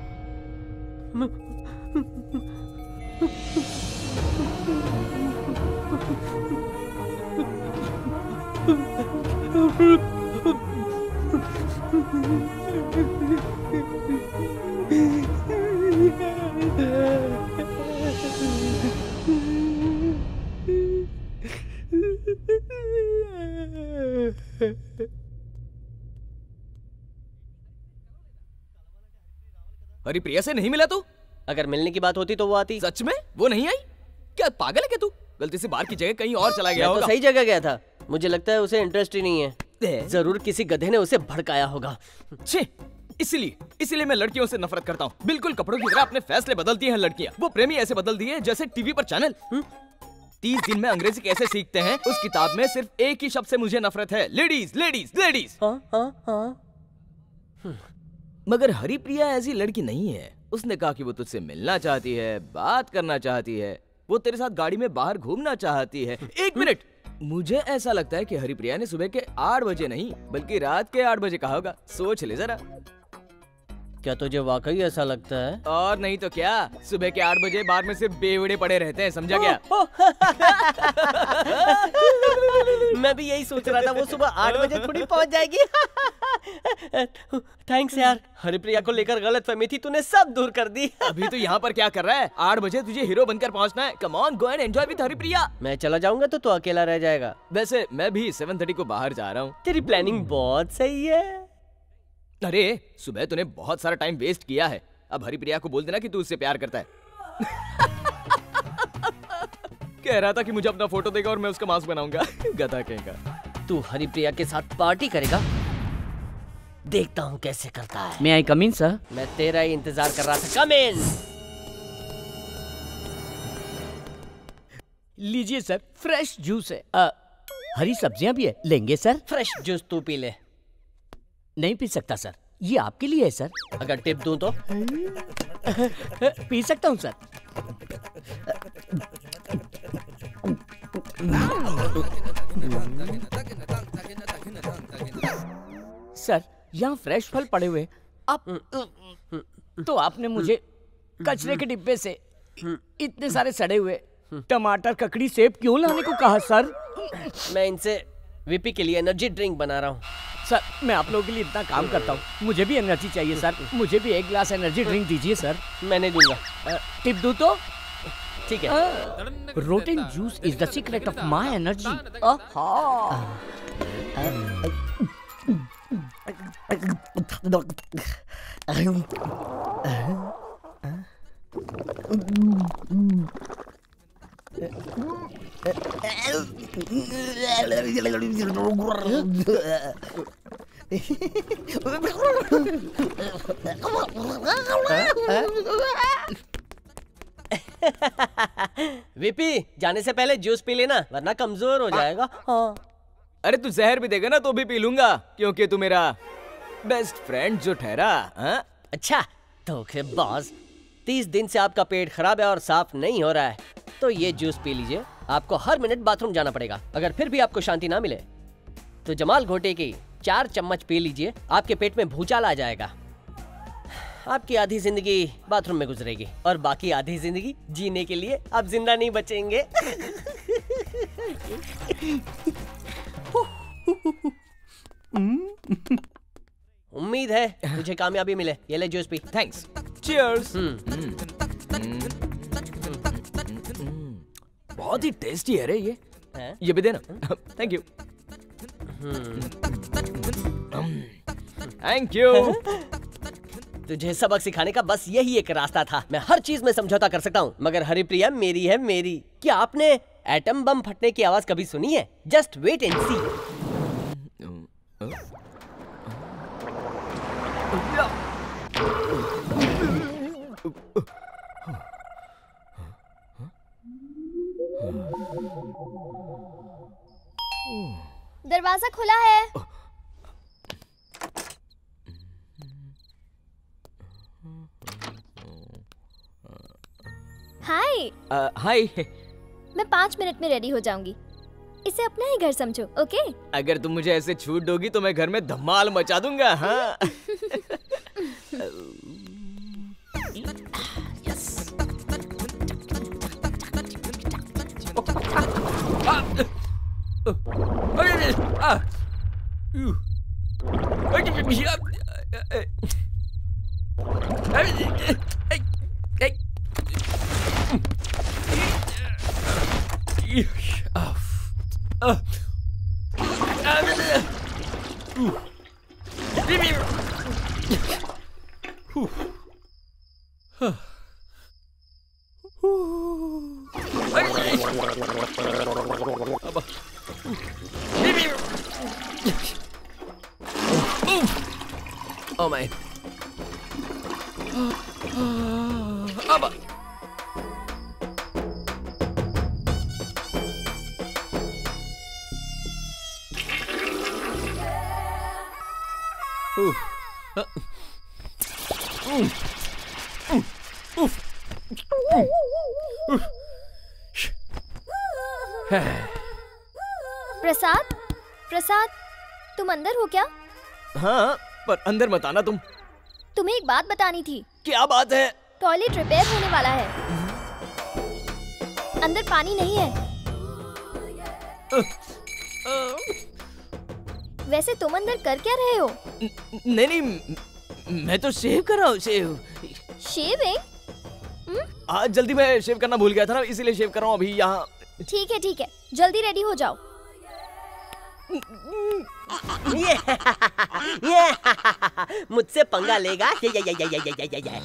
हरिप्रिया से नहीं मिला तू? अगर मिलने की बात होती तो वो आती। सच में? वो नहीं आई? क्या पागल है क्या तू? गलती से बाहर की जगह कहीं और चला गया होगा। तो सही जगह गया था। मुझे लगता है उसे इंटरेस्ट ही नहीं है। जरूर किसी गधे ने उसे भड़काया होगा। छे, इसीलिए मैं लड़कियों से नफरत करता हूँ। बिल्कुल कपड़ों की तरह अपने फैसले बदलती हैं लड़कियाँ। वो प्रेमी ऐसे बदल दिए जैसे टीवी पर चैनल। 30 दिन में अंग्रेजी कैसे सीखते हैं, उस किताब में सिर्फ एक ही शब्द से मुझे नफरत है, लेडीज लेडीज लेडीज। मगर हरिप्रिया ऐसी लड़की नहीं है। उसने कहा कि वो तुझसे मिलना चाहती है, बात करना चाहती है, वो तेरे साथ गाड़ी में बाहर घूमना चाहती है। एक मिनट, मुझे ऐसा लगता है कि हरिप्रिया ने सुबह के 8 बजे नहीं बल्कि रात के 8 बजे कहा होगा। सोच ले जरा। क्या तुझे वाकई ऐसा लगता है? और नहीं तो क्या, सुबह के 8 बजे बार में सिर्फ बेवड़े पड़े रहते हैं, समझा क्या? मैं भी यही सोच रहा था, वो सुबह 8 बजे थोड़ी पहुंच जाएगी। थैंक्स यार, हरिप्रिया को लेकर गलतफहमी थी, तूने सब दूर कर दी। अभी तो यहाँ पर क्या कर रहा है? 8 बजे तुझे हीरो बनकर पहुँचना है। Come on, go and enjoy with Haripriya. मैं चला जाऊंगा तो तू अकेला रह जाएगा। वैसे मैं भी 7:30 को बाहर जा रहा हूँ। तेरी प्लानिंग बहुत सही है। अरे सुबह तूने बहुत सारा टाइम वेस्ट किया है, अब हरिप्रिया को बोल देना कि तू उससे प्यार करता है। कह रहा था कि मुझे अपना फोटो देगा और मैं उसका मास्क बनाऊंगा। गधा कहेगा। तू हरिप्रिया के साथ पार्टी करेगा? देखता हूँ कैसे करता है। May I come in, sir? मैं तेरा ही इंतजार कर रहा था। कम इन। लीजिए सर, फ्रेश जूस है। हरी सब्जियां भी है, लेंगे सर? फ्रेश जूस तू पी ले। नहीं पी सकता सर, ये आपके लिए है सर। अगर टिप दूं तो? पी सकता हूँ सर। सर, यहाँ फ्रेश फल पड़े हुए, आप तो आपने मुझे कचरे के डिब्बे से इतने सारे सड़े हुए टमाटर, ककड़ी, सेब क्यों लाने को कहा सर? मैं इनसे वीपी के लिए एनर्जी ड्रिंक बना रहा हूँ। सर, मैं आप लोगों के लिए इतना काम करता हूँ, मुझे भी एनर्जी चाहिए सर। मुझे भी 1 गिलास एनर्जी ड्रिंक दीजिए सर। मैं नहीं दूंगा। टिप दूँ तो? ठीक है। Rotten juice is the secret of my energy. VP, जाने से पहले जूस पी लेना वरना कमजोर हो जाएगा। हाँ। अरे तू जहर भी देगा ना तो भी पी लूंगा, क्योंकि तू मेरा बेस्ट फ्रेंड जो ठहरा। अच्छा, धोखेबाज। 30 दिन से आपका पेट खराब है और साफ नहीं हो रहा है, तो ये जूस पी लीजिए। आपको हर मिनट बाथरूम जाना पड़ेगा। अगर फिर भी आपको शांति ना मिले तो जमाल घोटे की 4 चम्मच पी लीजिए, आपके पेट में भूचाल आ जाएगा। आपकी आधी जिंदगी बाथरूम में गुजरेगी और बाकी आधी जिंदगी जीने के लिए आप जिंदा नहीं बचेंगे। उम्मीद है तुझे कामयाबी मिले। ये ले जूस पी। थैंक्स। चीयर्स। बहुत ही टेस्टी है रे ये। ये भी देना। Thank you. Thank you. तुझे सबक सिखाने का बस यही एक रास्ता था। मैं हर चीज में समझौता कर सकता हूँ, मगर हरिप्रिया मेरी है मेरी। क्या आपने एटम बम फटने की आवाज कभी सुनी है? Just wait and see. दरवाजा खुला है। हाय। हाय। मैं 5 मिनट में रेडी हो जाऊंगी। इसे अपना ही घर समझो, ओके? अगर तुम मुझे ऐसे छूट दोगी तो मैं घर में धमाल मचा दूंगा। हाँ। Oh my. प्रसाद, प्रसाद, तुम अंदर हो क्या? हाँ, पर अंदर मत आना तुम। तुम्हें एक बात बतानी थी। क्या बात है? टॉयलेट रिपेयर होने वाला है। अंदर पानी नहीं है। वैसे तुम अंदर कर क्या रहे हो? नहीं नहीं, मैं तो शेव कर रहा हूँ। शेव। शेविंग? आज जल्दी मैं शेव करना भूल गया था ना, इसीलिए शेव कर रहा हूँ अभी यहाँ। ठीक है ठीक है, जल्दी रेडी हो जाओ। मुझसे पंगा लेगा? ये।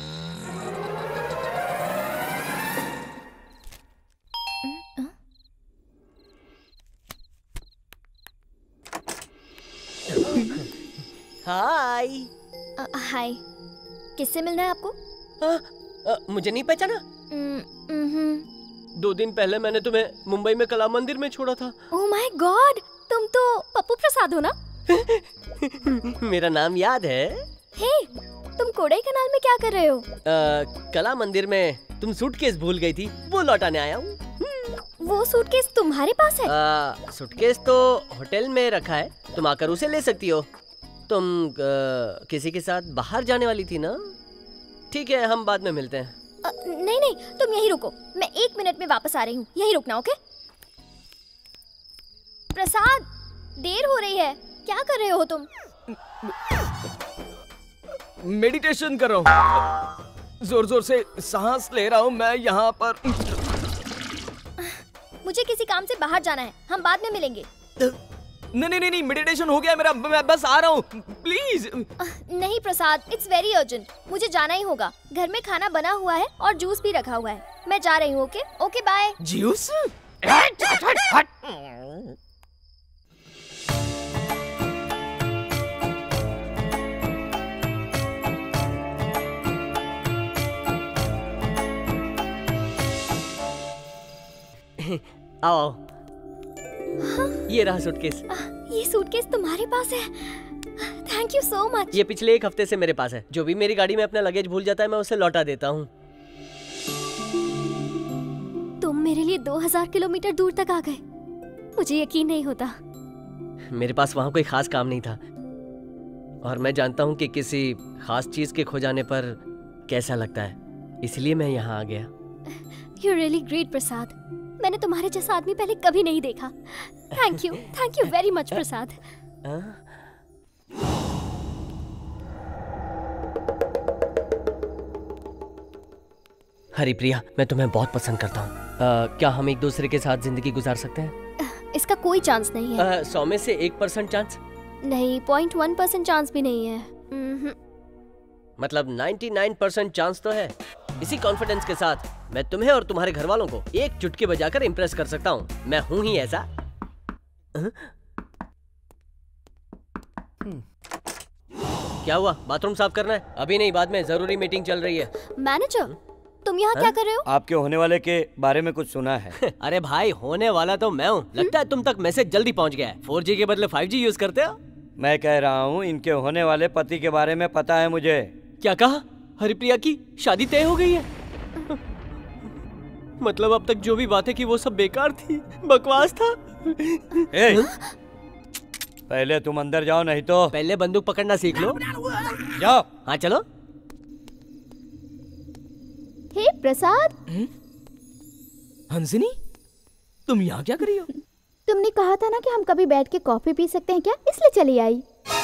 हाय। हाय। किससे मिलना है आपको? मुझे नहीं पहचाना? 2 दिन पहले मैंने तुम्हें मुंबई में कला मंदिर में छोड़ा था। ओह माय गॉड, तुम तो पप्पू प्रसाद हो ना? मेरा नाम याद है? हे, तुम कोडाईकनाल में क्या कर रहे हो? कला मंदिर में तुम सूटकेस भूल गई थी, वो लौटाने आया हूँ। वो सूटकेस तुम्हारे पास है? सूटकेस तो होटल में रखा है, तुम आकर उसे ले सकती हो। तुम किसी के साथ बाहर जाने वाली थी ना? ठीक है, हम बाद में मिलते हैं। नहीं नहीं, तुम यहीं रुको, मैं 1 मिनट में वापस आ रही हूँ। यहीं रुकना, ओके? प्रसाद, देर हो रही है। क्या कर रहे हो तुम? मेडिटेशन कर रहा हूँ। जोर जोर से सांस ले रहा हूँ मैं यहाँ पर। मुझे किसी काम से बाहर जाना है, हम बाद में मिलेंगे। नहीं, मेडिटेशन हो गया मेरा, मैं बस आ रहा हूँ, प्लीज। नहीं प्रसाद, इट्स वेरी अर्जेंट, मुझे जाना ही होगा। घर में खाना बना हुआ है और जूस भी रखा हुआ है। मैं जा रही हूँ, ओके? Okay, bye. जूस? आओ। ये रहा सूटकेस। ये सूटकेस तुम्हारे पास है? Thank you so much. ये पिछले 1 हफ्ते से मेरे पास है। जो भी मेरी गाड़ी में अपना लगेज भूल जाता है मैं उसे लौटा देता हूँ। मेरे लिए 2000 किलोमीटर दूर तक आ गए। मुझे यकीन नहीं होता। मेरे पास वहाँ कोई खास काम नहीं था और मैं जानता हूँ कि किसी खास चीज के खो जाने पर कैसा लगता है, इसलिए मैं यहाँ आ गया। You're really great, प्रसाद। मैंने तुम्हारे जैसा आदमी पहले कभी नहीं देखा। Thank you very much Prasad. Haripriya, मैं तुम्हें बहुत पसंद करता हूँ। क्या हम एक दूसरे के साथ जिंदगी गुजार सकते हैं? इसका कोई चांस नहीं है। 100 में से 1% चांस? नहीं, 0.1% चांस भी नहीं है। मतलब 99% चांस तो है। इसी कॉन्फिडेंस के साथ मैं तुम्हें और तुम्हारे घर वालों को एक चुटकी बजाकर इम्प्रेस कर सकता हूँ। मैं हूँ ही ऐसा। क्या हुआ? बाथरूम साफ करना है? अभी नहीं, बाद में, जरूरी मीटिंग चल रही है। मैनेजर, तुम यहाँ क्या कर रहे हो? आपके होने वाले के बारे में कुछ सुना है? अरे भाई, होने वाला तो मैं हूँ। लगता है तुम तक मैसेज जल्दी पहुँच गया है। 4G के बदले 5G यूज करते हो? मैं कह रहा हूँ इनके होने वाले पति के बारे में पता है मुझे। क्या कहा? हरिप्रिया की शादी तय हो गई है? मतलब अब तक जो भी बातें की वो सब बेकार थी, बकवास था। पहले तुम अंदर जाओ, नहीं तो। पहले बंदूक पकड़ना सीख लो। जाओ। हाँ चलो। हे प्रसाद। हंसिनी, तुम यहाँ क्या कर रही हो? तुमने कहा था ना कि हम कभी बैठ के कॉफी पी सकते हैं क्या, इसलिए चली आई।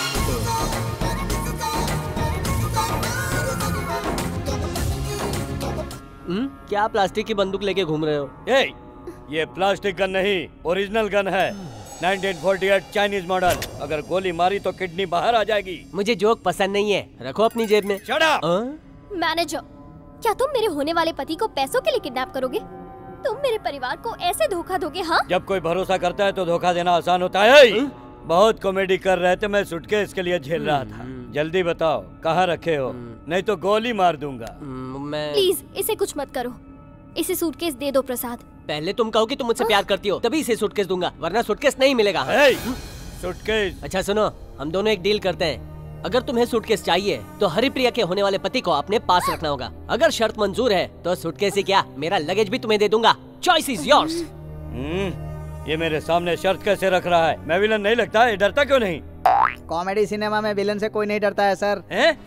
क्या प्लास्टिक की बंदूक लेके घूम रहे हो? ये प्लास्टिक गन नहीं, ओरिजिनल गन है। 1948 चाइनीज मॉडल। अगर गोली मारी तो किडनी बाहर आ जाएगी। मुझे जोक पसंद नहीं है, रखो अपनी जेब में। Shut up! मैनेजर, क्या तुम मेरे होने वाले पति को पैसों के लिए किडनैप करोगे? तुम मेरे परिवार को ऐसे धोखा दोगे? हाँ, जब कोई भरोसा करता है तो धोखा देना आसान होता है। बहुत कॉमेडी कर रहे थे, मैं सूटकेस के लिए झेल रहा था। जल्दी बताओ कहाँ रखे हो, नहीं तो गोली मार दूंगा। प्लीज इसे कुछ मत करो। इसे सूटकेस दे दो प्रसाद। पहले तुम कहो कि तुम मुझसे प्यार करती हो, तभी इसे सूटकेस दूंगा, वरना सूटकेस नहीं मिलेगा। सूटकेस? अच्छा सुनो, हम दोनों एक डील करते हैं। अगर तुम्हें सूटकेस चाहिए तो हरिप्रिया के होने वाले पति को अपने पास रखना होगा। अगर शर्त मंजूर है तो सूटकेस ही क्या, मेरा लगेज भी तुम्हें दे दूंगा। Choice is yours. ये मेरे सामने शर्त कैसे रख रहा है? मैं विलन नहीं लगता, ये डरता क्यों नहीं? कॉमेडी सिनेमा में विलन से कोई नहीं डरता है सर।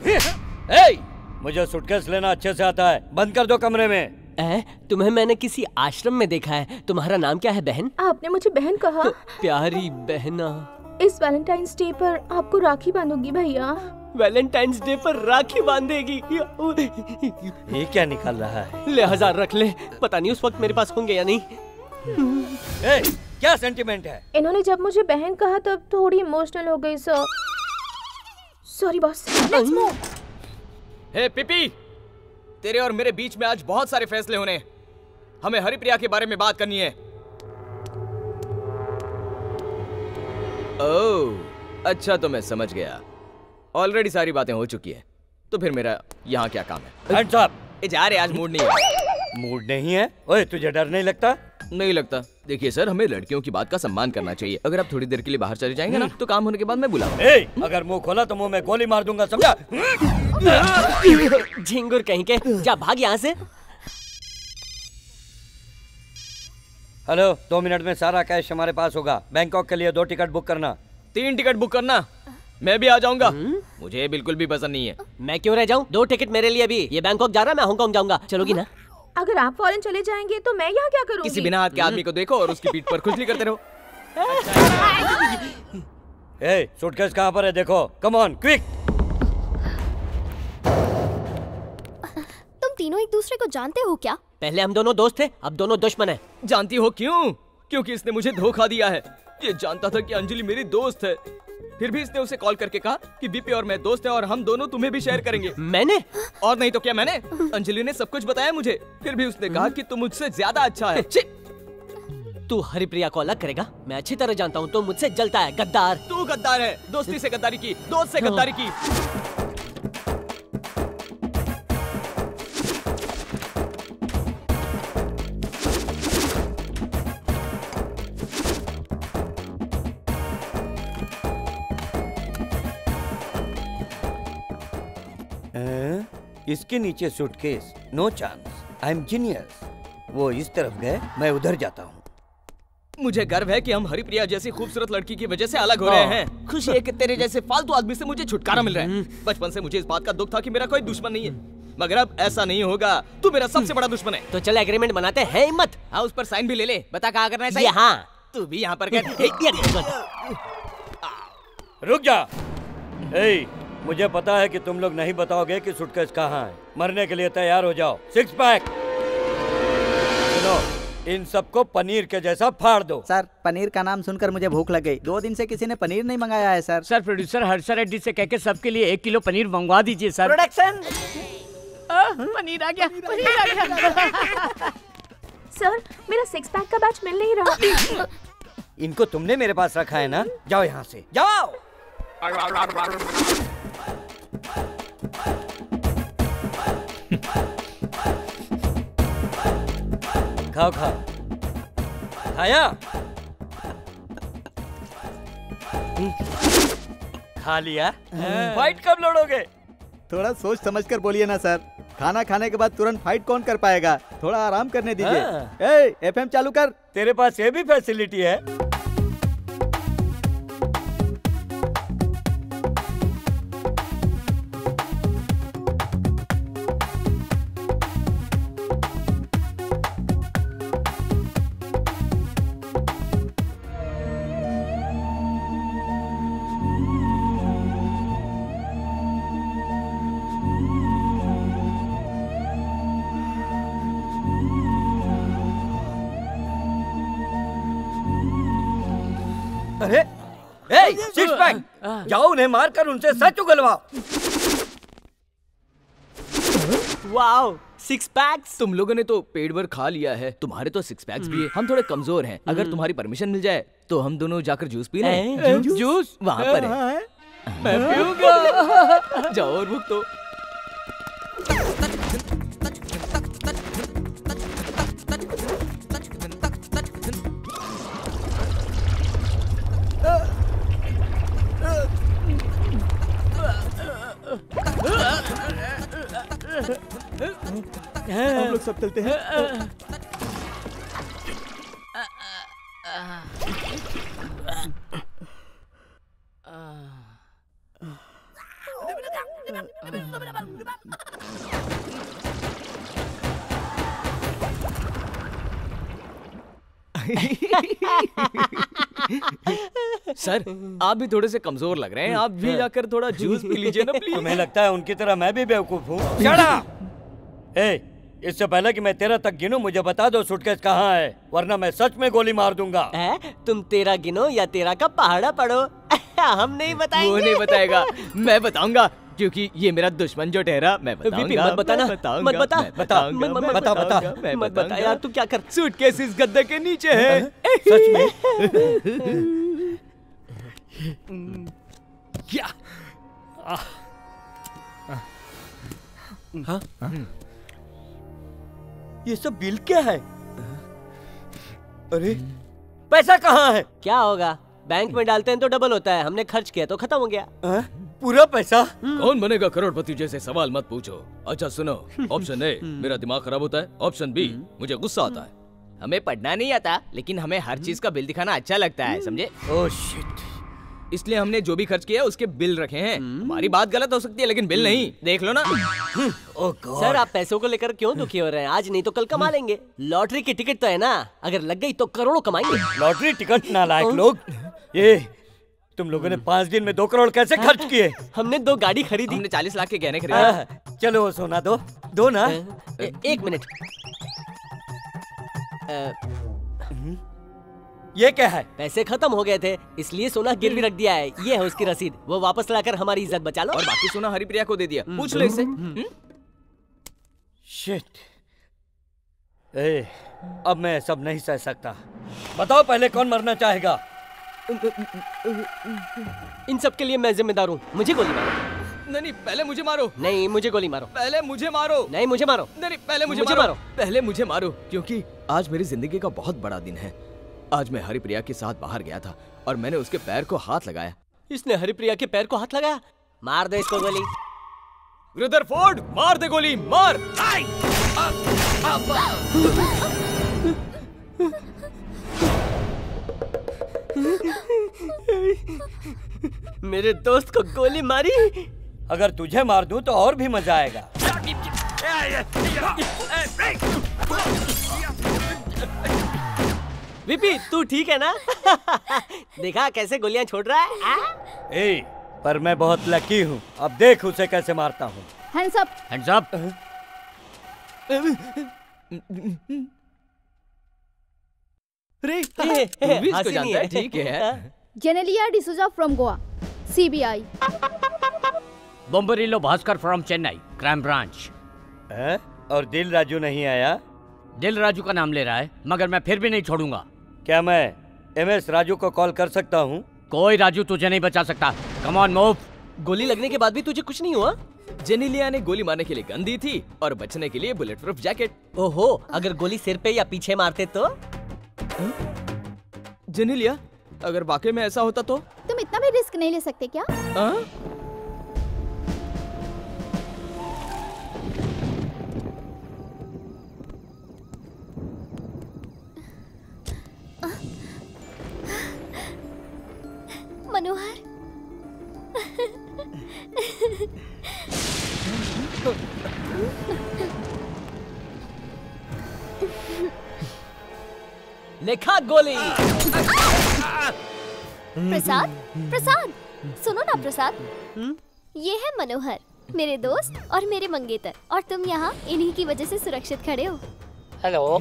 मुझे सूटकेस लेना अच्छे से आता है, बंद कर दो कमरे में। तुम्हें मैंने किसी आश्रम में देखा है। तुम्हारा नाम क्या है बहन? आपने मुझे बहन कहा? प्यारी बहना। इस वैलेंटाइंस डे पर आपको राखी बांधूंगी भैया। वैलेंटाइंस डे पर राखी बांधेगी? ये क्या निकल रहा है? ले 1000 रख ले, पता नहीं उस वक्त मेरे पास होंगे या नहीं। क्या सेंटिमेंट है? इन्होंने जब मुझे बहन कहा तब थोड़ी इमोशनल हो गई sir. Sorry boss. Let's move. Hey Pipi, तेरे और मेरे बीच में आज बहुत सारे फैसले होने हैं। हमें हरिप्रिया के बारे में बात करनी है। ओह, अच्छा तो मैं समझ गया। ऑलरेडी सारी बातें हो चुकी है, तो फिर मेरा यहाँ क्या काम है? Hands up! जा रहे, आज मूड नहीं है। मूड नहीं है? ओए, तुझे डर नहीं लगता? नहीं लगता। देखिए सर, हमें लड़कियों की बात का सम्मान करना चाहिए। अगर आप थोड़ी देर के लिए बाहर चले जाएंगे ना, तो काम होने के बाद मैं बुलाऊंगा। अगर मुंह खोला तो मुंह में गोली मार दूंगा, समझा? झिंगुर कहीं के, जा भाग यहाँ से। हेलो, 2 मिनट में सारा कैश हमारे पास होगा। बैंकॉक के लिए 2 टिकट बुक करना। 3 टिकट बुक करना। मैं भी आ जाऊंगा। मुझे बिल्कुल भी पसंद नहीं है। मैं क्यों रह जाऊं? 2 टिकट मेरे लिए भी। ये बैंकॉक जा रहा है, मैं हांगकांग जाऊंगा। चलोगी ना? अगर आप फॉरेन चले जाएंगे तो मैं यहाँ क्या करूँगी? किसी बिना हाथ के आदमी को देखो और उसकी पीठ पर खुजली करते रहो। सूटकेस कहाँ पर है? देखो, कम ऑन, क्विक। तुम तीनों एक दूसरे को जानते हो क्या? पहले हम दोनों दोस्त थे, अब दोनों दुश्मन हैं। जानती हो क्यों? क्योंकि इसने मुझे धोखा दिया है। ये जानता था कि अंजलि मेरी दोस्त है, फिर भी इसने उसे कॉल करके कहा कि बीपी और मैं दोस्त हैं और हम दोनों तुम्हें भी शेयर करेंगे। मैंने? और नहीं तो क्या, मैंने। अंजलि ने सब कुछ बताया मुझे, फिर भी उसने कहा कि तुम मुझसे ज्यादा अच्छा है। तू हरिप्रिया को अलग करेगा? मैं अच्छी तरह जानता हूँ, तो मुझसे जलता है, गद्दार। तू गद्दार है। दोस्ती से गद्दारी की, दोस्त से गद्दारी की। इसके नीचे suitcase, no chance. I am genius. वो इस तरफ गए, मैं उधर जाता हूँ। मुझे गर्व है कि हम हरिप्रिया जैसी खूबसूरत लड़की की वजह से अलग हो रहे हैं। खुशी है कि तेरे जैसे फालतू आदमी से मुझे छुटकारा मिल रहा है। बचपन से मुझे इस बात का दुख था कि मेरा कोई दुश्मन नहीं है, मगर अब ऐसा नहीं होगा। तू मेरा सबसे बड़ा दुश्मन है। तो चल एग्रीमेंट बनाते हैं, हिम्मत। हाँ, उस पर साइन भी ले ले। बता कहाँ करना है साइन? यहाँ। तू भी यहाँ पर कर। रुक जा। मुझे पता है कि तुम लोग नहीं बताओगे कि सूटकेस कहाँ है। मरने के लिए तैयार हो जाओ। 6 पैक। सुनो, इन सबको पनीर के जैसा फाड़ दो। सर, पनीर का नाम सुनकर मुझे भूख लग गई। 2 दिन से किसी ने पनीर नहीं मंगाया है sir. Sir, producer Harsha Reddy से कहकर सबके लिए 1 किलो पनीर मंगवा दीजिए सर। प्रोडक्शन। पनीर आ गया, पनीर आ गया। सर, मेरा 6 पैक का बैच मिल नहीं रहा। इनको तुमने मेरे पास रखा है ना? जाओ यहाँ से, जाओ। खाओ खाओ। खाया? खा लिया? फाइट कब लड़ोगे? थोड़ा सोच समझकर बोलिए ना सर। खाना खाने के बाद तुरंत फाइट कौन कर पाएगा? थोड़ा आराम करने दीजिए। FM चालू कर। तेरे पास ये भी फैसिलिटी है? अरे, 6 पैक। जाओ उन्हें मारकर उनसे सच उगलवाओ। Wow, 6 PACS. तुम लोगों ने तो पेट भर खा लिया है। तुम्हारे तो 6 पैक्स भी है। हम थोड़े कमजोर हैं। अगर तुम्हारी परमिशन मिल जाए तो हम दोनों जाकर जूस पी लें। जूस वहाँ पर है। मैं पीऊंगा। जाओ और भूख तो। हम लोग सब चलते हैं। सर, आप भी थोड़े से कमजोर लग रहे हैं। आप भी जाकर थोड़ा जूस पी लीजिए ना प्लीज। तुम्हें लगता है उनकी तरह मैं भी बेवकूफ हूँ? Shut up! इससे पहले कि मैं 13 तक गिनूं, मुझे बता दो सूटकेस कहाँ है, वरना मैं सच में गोली मार दूंगा। तुम 13 गिनो या 13 का पहाड़ा पढ़ो। हम नहीं बताएंगे। वो नहीं बताएगा, मैं बताऊंगा, क्योंकि ये मेरा दुश्मन जो ठहरा। मैं बताऊंगा। मत बताना, मत बता, मत बता यार। तू क्या कर? सूटकेस इस गद्दे के नीचे है। सच में? क्या? हाँ? ये सब बिल क्या है? अरे, पैसा कहाँ है? क्या होगा? बैंक में डालते हैं तो डबल होता है। हमने खर्च किया तो खत्म हो गया। पूरा पैसा? कौन बनेगा करोड़पति जैसे सवाल मत पूछो। अच्छा सुनो, ऑप्शन ए, मेरा दिमाग खराब होता है। ऑप्शन बी, मुझे गुस्सा आता है। हमें पढ़ना नहीं आता, लेकिन हमें हर चीज का बिल दिखाना अच्छा लगता है, समझे? Oh shit. इसलिए हमने जो भी खर्च किया उसके बिल रखे हैं। हमारी बात गलत हो सकती है, लेकिन बिल नहीं। देख लो ना। सर, आप पैसों को लेकर क्यों दुखी हो रहे हैं? आज नहीं तो कल कमा लेंगे। लॉटरी की टिकट तो है ना, अगर लग गई तो करोड़ों कमाएंगे। लॉटरी टिकट नालायक लोग। ये तुम लोगों ने 5 दिन में 2 करोड़ कैसे खर्च किए? हमने 2 गाड़ी खरीदी। हमने 40 लाख के गहने खरीदे। चलो वो सोना दो ना। 1 मिनट। ये क्या है? पैसे खत्म हो गए थे, इसलिए सोना गिरवी रख दिया है। ये है उसकी रसीद। वो वापस लाकर हमारी इज्जत बचा लो। और बाकी सोना हरिप्रिया को दे दिया। पूछ लो इससे। शिट। अब मैं सब नहीं सह सकता। बताओ पहले कौन मरना चाहेगा? इन सब के लिए मैं जिम्मेदार हूँ। मुझे गोली मारो। नहीं, पहले मुझे मारो। नहीं, मुझे गोली मारो। पहले मुझे मारो। नहीं, मुझे मारो। नहीं, पहले मुझे मारो। पहले मुझे मारो, क्योंकि आज मेरी जिंदगी का बहुत बड़ा दिन है। आज मैं हरिप्रिया के साथ बाहर गया था और मैंने उसके पैर को हाथ लगाया। इसने हरिप्रिया के पैर को हाथ लगाया? मार दे इसको गोली। रुदरफोर्ड, मार दे गोली, मार। मेरे दोस्त को गोली मारी। अगर तुझे मार दूं तो और भी मजा आएगा। वीपी तू ठीक है ना? देखा कैसे गोलियां छोड़ रहा है? ए, पर मैं बहुत लकी हूँ। अब देख उसे कैसे मारता हूँ। Hands up. Hands up. इसको जानता है, ठीक है। Genelia D'Souza from Goa, CBI. बोम्बरिलो Bhaskar from Chennai, crime branch. और दिल राजू नहीं आया? दिल राजू का नाम ले रहा है, मगर मैं फिर भी नहीं छोड़ूंगा। क्या मैं MS राजू को कॉल कर सकता हूँ? कोई राजू तुझे नहीं बचा सकता। Come on move. गोली लगने के बाद भी तुझे कुछ नहीं हुआ? जेनेलिया ने गोली मारने के लिए गन दी थी और बचने के लिए बुलेट प्रूफ जैकेट। ओहो, अगर गोली सिर पे या पीछे मारते तो? जेनेलिया, अगर वाकई में ऐसा होता तो? तुम इतना भी रिस्क नहीं ले सकते क्या? मनोहर। लेखा गोली। प्रसाद, प्रसाद, सुनो ना प्रसाद। ये है मनोहर, मेरे दोस्त और मेरे मंगेतर, और तुम यहाँ इन्हीं की वजह से सुरक्षित खड़े हो। Hello.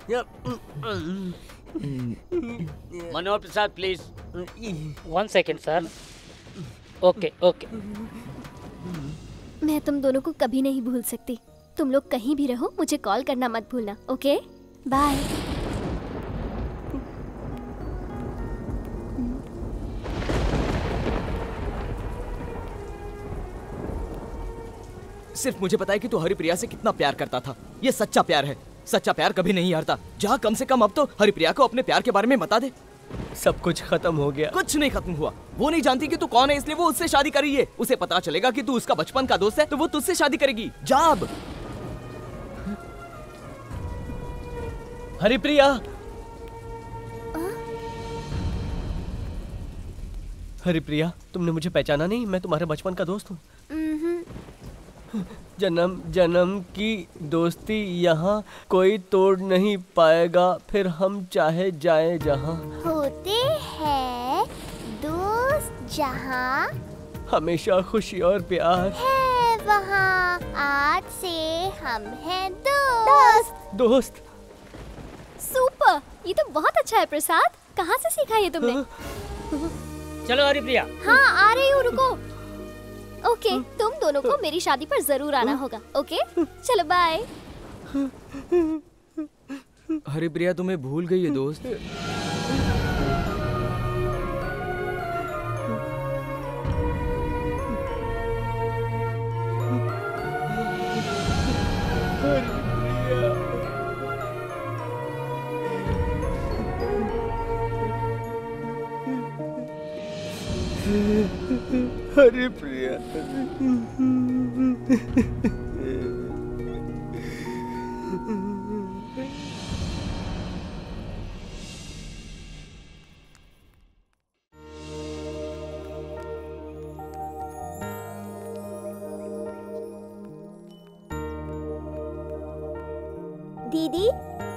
Manohar Prasad please. 1 second sir. Okay okay. मैं तुम दोनों को कभी नहीं भूल सकती। तुम लोग कहीं भी रहो, मुझे कॉल करना मत भूलना। Okay, bye. सिर्फ मुझे पता है कि तू हरिप्रिया से कितना प्यार करता था। ये सच्चा प्यार है। सच्चा प्यार कभी नहीं हारता। जहाँ कम से कम अब तो हरिप्रिया को अपने प्यार के बारे में बता दे। सब कुछ खत्म हो गया। कुछ नहीं खत्म हुआ। वो नहीं जानती कि तू कौन है, इसलिए वो उससे शादी कर रही है। उसे पता चलेगा कि तू उसका बचपन का दोस्त है तो वो तुझसे शादी करेगी। जा अब। हरिप्रिया। हरिप्रिया, तुमने मुझे पहचाना नहीं? मैं तुम्हारे बचपन का दोस्त हूँ। जन्म जन्म की दोस्ती यहाँ कोई तोड़ नहीं पाएगा, फिर हम चाहे जाए जहाँ। होते हैं दोस्त जहाँ हमेशा खुशी और प्यार है वहाँ। आज से हम हैं दोस्त। दोस्त। सुपर, ये तो बहुत अच्छा है प्रसाद। कहाँ से सीखा ये तुमने? चलो हरिप्रिया। हाँ, आ रही हूँ, रुको। ओके, तुम दोनों को मेरी शादी पर जरूर आना होगा। ओके, चलो बाय। हरिप्रिया तुम्हें भूल गई है दोस्त। हरिप्रिया। दीदी,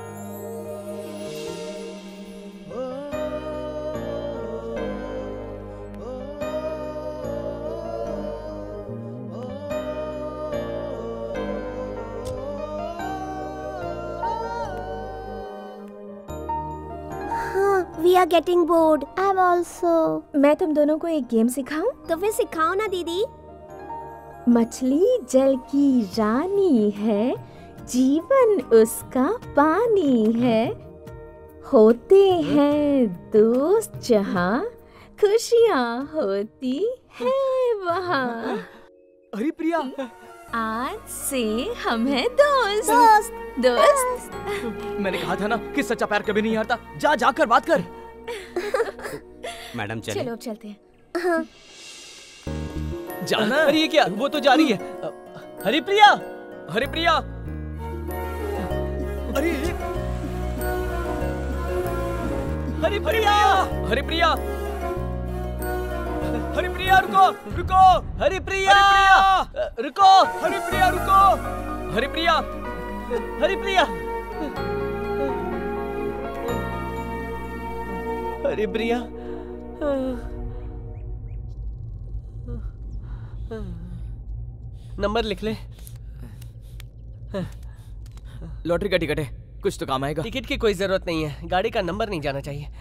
we are getting bored. I'm also. मैं तुम दोनों को एक गेम सिखाऊं? तो फिर सिखाओ ना दीदी। मछली जल की रानी है, जीवन उसका पानी है। होते हैं दोस्त जहाँ, खुशियाँ होती हैं वहाँ। हरिप्रिया, आज से हम हैं दोस्त। दोस्त। मैंने कहा था ना कि सच्चा प्यार कभी नहीं हारता। जा जाकर बात कर। मैडम चलिए। चलो अब चलते हैं। हाँ। जाना? अरे ये क्या? वो तो जा रही है। हरिप्रिया, हरिप्रिया। अरे हरिप्रिया, हरिप्रिया, हरिप्रिया रुको, रुको, हरिप्रिया, रुको, हरिप्रिया रुको, हरिप्रिया, हरिप्रिया, हरिप्रिया, नंबर लिख ले। लॉटरी का टिकट है, कुछ तो काम आएगा। टिकट की कोई जरूरत नहीं है, गाड़ी का नंबर नहीं जाना चाहिए।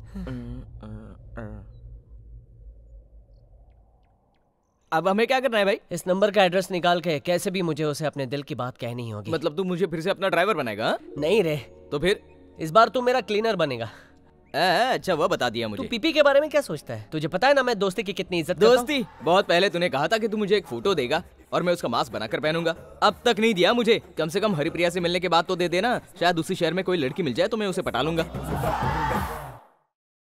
अब हमें क्या करना है भाई? इस नंबर का एड्रेस निकाल के कैसे भी मुझे उसे अपने दिल की बात कहनी होगी। मतलब तू मुझे फिर से अपना ड्राइवर बनाएगा? हा? नहीं रे। तो फिर इस बार तू मेरा क्लीनर बनेगा। अच्छा वो बता दिया मुझे। तू पीपी के बारे में क्या सोचता है? तुझे पता है ना मैं दोस्ती की कितनी इज्जत करता हूं? दोस्ती? बहुत पहले तूने कहा था कि तू मुझे एक फोटो देगा और मैं उसका मास्क बनाकर पहनूंगा। अब तक नहीं दिया मुझे। कम से कम हरिप्रिया से मिलने के बाद तो दे देना। शायद उसी शहर में कोई लड़की मिल जाए तो मैं उसे पटा लूंगा।